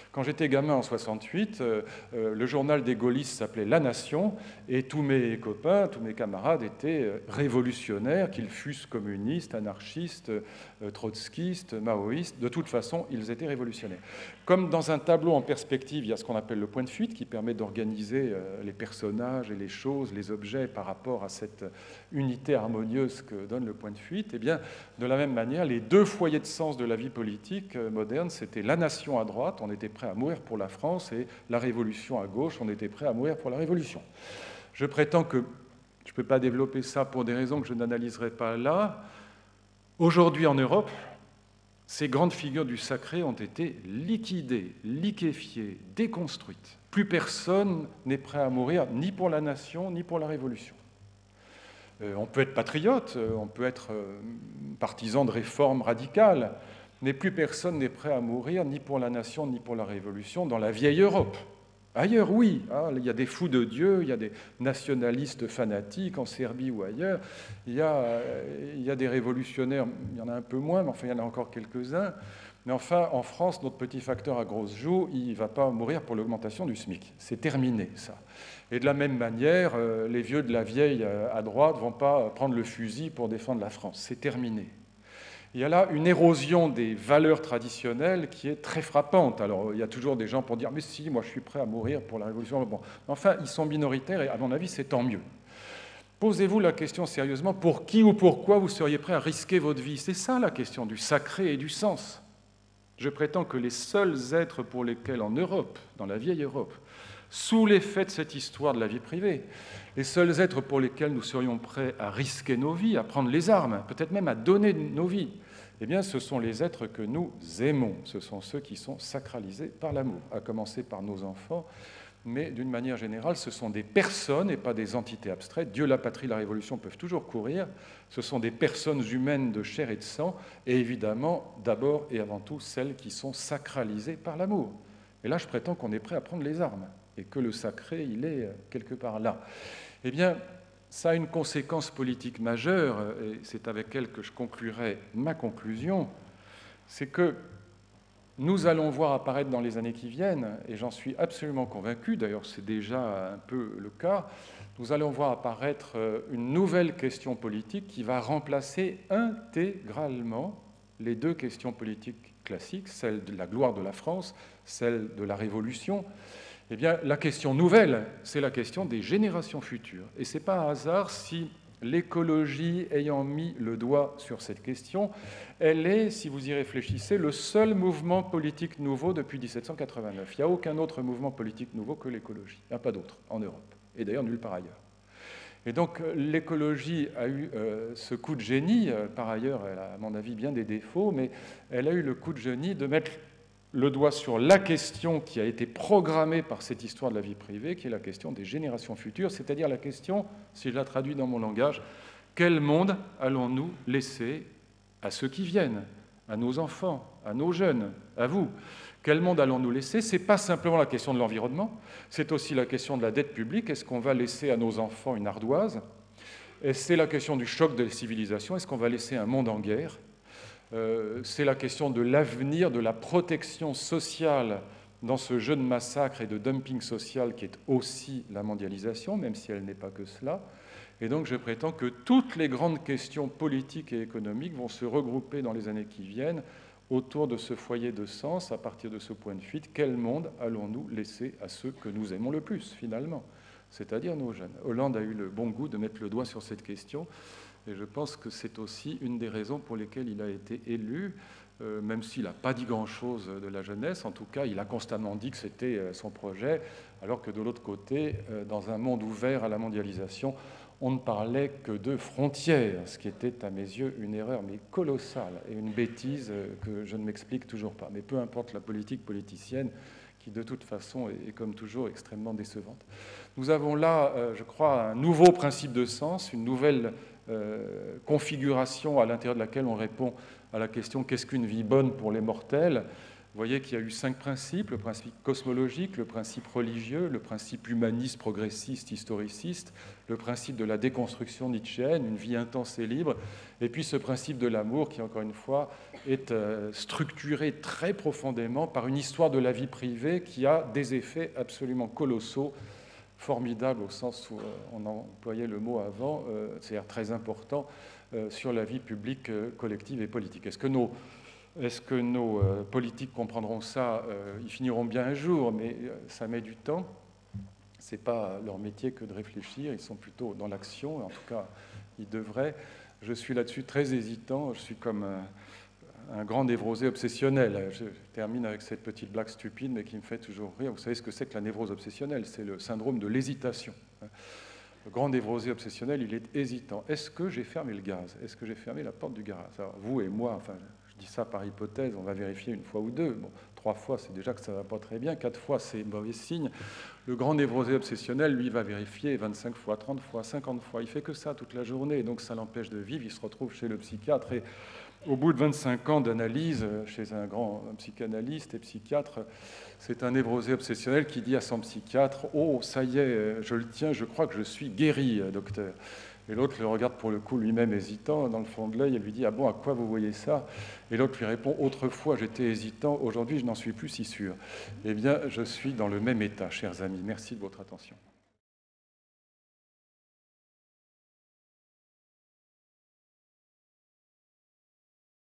Quand j'étais gamin en soixante-huit, euh, euh, le journal des gaullistes s'appelait La Nation, et tous mes copains, tous mes camarades étaient révolutionnaires, qu'ils fussent communistes, anarchistes, euh, trotskistes, maoïstes. De toute façon, ils étaient révolutionnaires. Comme dans un tableau en perspective, il y a ce qu'on appelle le point de fuite, qui permet d'organiser euh, les personnages et les choses, les objets par rapport à cette unité harmonieuse que donne le point de fuite. Eh bien, de la même manière, les deux foyers de sens de la vie politique euh, moderne, c'était la nation à droite, on était prêt à mourir pour la France, et la révolution à gauche, on était prêt à mourir pour la révolution. Je prétends que, je ne peux pas développer ça pour des raisons que je n'analyserai pas là, aujourd'hui en Europe, ces grandes figures du sacré ont été liquidées, liquéfiées, déconstruites. Plus personne n'est prêt à mourir ni pour la nation, ni pour la révolution. Euh, on peut être patriote, on peut être euh, partisan de réformes radicales, mais plus personne n'est prêt à mourir ni pour la nation, ni pour la révolution dans la vieille Europe. Ailleurs, oui, hein, il y a des fous de Dieu, il y a des nationalistes fanatiques en Serbie ou ailleurs, il y a, euh, il y a des révolutionnaires, il y en a un peu moins, mais enfin il y en a encore quelques-uns. Mais enfin, en France, notre petit facteur à grosse joue, il ne va pas mourir pour l'augmentation du SMIC. C'est terminé, ça. Et de la même manière, euh, les vieux de la vieille euh, à droite ne vont pas prendre le fusil pour défendre la France. C'est terminé. Il y a là une érosion des valeurs traditionnelles qui est très frappante. Alors, il y a toujours des gens pour dire « mais si, moi je suis prêt à mourir pour la Révolution ». Bon, enfin, ils sont minoritaires et à mon avis, c'est tant mieux. Posez-vous la question sérieusement, pour qui ou pourquoi vous seriez prêt à risquer votre vie? C'est ça la question du sacré et du sens. Je prétends que les seuls êtres pour lesquels en Europe, dans la vieille Europe, sous l'effet de cette histoire de la vie privée, les seuls êtres pour lesquels nous serions prêts à risquer nos vies, à prendre les armes, peut-être même à donner nos vies, eh bien, ce sont les êtres que nous aimons. Ce sont ceux qui sont sacralisés par l'amour, à commencer par nos enfants, mais d'une manière générale, ce sont des personnes et pas des entités abstraites. Dieu, la patrie, la révolution peuvent toujours courir. Ce sont des personnes humaines de chair et de sang, et évidemment, d'abord et avant tout, celles qui sont sacralisées par l'amour. Et là, je prétends qu'on est prêt à prendre les armes, et que le sacré, il est quelque part là. Eh bien, ça a une conséquence politique majeure, et c'est avec elle que je conclurai ma conclusion, c'est que nous allons voir apparaître dans les années qui viennent, et j'en suis absolument convaincu, d'ailleurs c'est déjà un peu le cas, nous allons voir apparaître une nouvelle question politique qui va remplacer intégralement les deux questions politiques classiques, celle de la gloire de la France, celle de la Révolution. Eh bien, la question nouvelle, c'est la question des générations futures. Et ce n'est pas un hasard si l'écologie ayant mis le doigt sur cette question, elle est, si vous y réfléchissez, le seul mouvement politique nouveau depuis mille sept cent quatre-vingt-neuf. Il n'y a aucun autre mouvement politique nouveau que l'écologie. Il n'y a pas d'autre en Europe, et d'ailleurs nulle part ailleurs. Et donc l'écologie a eu euh, ce coup de génie, euh, par ailleurs elle a à mon avis bien des défauts, mais elle a eu le coup de génie de mettre le doigt sur la question qui a été programmée par cette histoire de la vie privée, qui est la question des générations futures, c'est-à-dire la question, si je la traduis dans mon langage, quel monde allons-nous laisser à ceux qui viennent, à nos enfants, à nos jeunes, à vous? Quel monde allons-nous laisser? Ce n'est pas simplement la question de l'environnement, c'est aussi la question de la dette publique. Est-ce qu'on va laisser à nos enfants une ardoise? Et c'est la question du choc de la civilisation. Est-ce qu'on va laisser un monde en guerre? Euh, c'est la question de l'avenir, de la protection sociale dans ce jeu de massacre et de dumping social qui est aussi la mondialisation, même si elle n'est pas que cela. Et donc je prétends que toutes les grandes questions politiques et économiques vont se regrouper dans les années qui viennent autour de ce foyer de sens, à partir de ce point de fuite. Quel monde allons-nous laisser à ceux que nous aimons le plus, finalement, c'est-à-dire nos jeunes? Hollande a eu le bon goût de mettre le doigt sur cette question. Et je pense que c'est aussi une des raisons pour lesquelles il a été élu, euh, même s'il n'a pas dit grand-chose de la jeunesse. En tout cas, il a constamment dit que c'était euh, son projet, alors que de l'autre côté, euh, dans un monde ouvert à la mondialisation, on ne parlait que de frontières, ce qui était à mes yeux une erreur mais colossale et une bêtise euh, que je ne m'explique toujours pas. Mais peu importe la politique politicienne, qui de toute façon est, est comme toujours extrêmement décevante. Nous avons là, euh, je crois, un nouveau principe de sens, une nouvelle Euh, configuration à l'intérieur de laquelle on répond à la question « qu'est-ce qu'une vie bonne pour les mortels ?» voyez qu'il y a eu cinq principes, le principe cosmologique, le principe religieux, le principe humaniste, progressiste, historiciste, le principe de la déconstruction nietzschéenne, une vie intense et libre, et puis ce principe de l'amour qui, encore une fois, est structuré très profondément par une histoire de la vie privée qui a des effets absolument colossaux, formidables au sens où on employait le mot avant, c'est-à-dire très important, sur la vie publique, collective et politique. Est-ce que nos Est-ce que nos euh, politiques comprendront ça? euh, Ils finiront bien un jour, mais euh, ça met du temps. Ce n'est pas leur métier que de réfléchir, ils sont plutôt dans l'action, en tout cas, ils devraient. Je suis là-dessus très hésitant, je suis comme un, un grand névrosé obsessionnel. Je termine avec cette petite blague stupide, mais qui me fait toujours rire. Vous savez ce que c'est que la névrose obsessionnelle? C'est le syndrome de l'hésitation. Le grand névrosé obsessionnel, il est hésitant. Est-ce que j'ai fermé le gaz? Est-ce que j'ai fermé la porte du garage? Alors, vous et moi, enfin... Je dis ça par hypothèse, on va vérifier une fois ou deux. Bon, trois fois, c'est déjà que ça ne va pas très bien. Quatre fois, c'est mauvais signe. Le grand névrosé obsessionnel, lui, va vérifier vingt-cinq fois, trente fois, cinquante fois. Il fait que ça toute la journée, donc ça l'empêche de vivre. Il se retrouve chez le psychiatre et au bout de vingt-cinq ans d'analyse chez un grand psychanalyste et psychiatre, c'est un névrosé obsessionnel qui dit à son psychiatre « Oh, ça y est, je le tiens, je crois que je suis guéri, docteur ». Et l'autre le regarde pour le coup lui-même hésitant, dans le fond de l'œil, et lui dit « Ah bon, à quoi vous voyez ça ?» Et l'autre lui répond « Autrefois, j'étais hésitant, aujourd'hui, je n'en suis plus si sûr. » Eh bien, je suis dans le même état, chers amis. Merci de votre attention.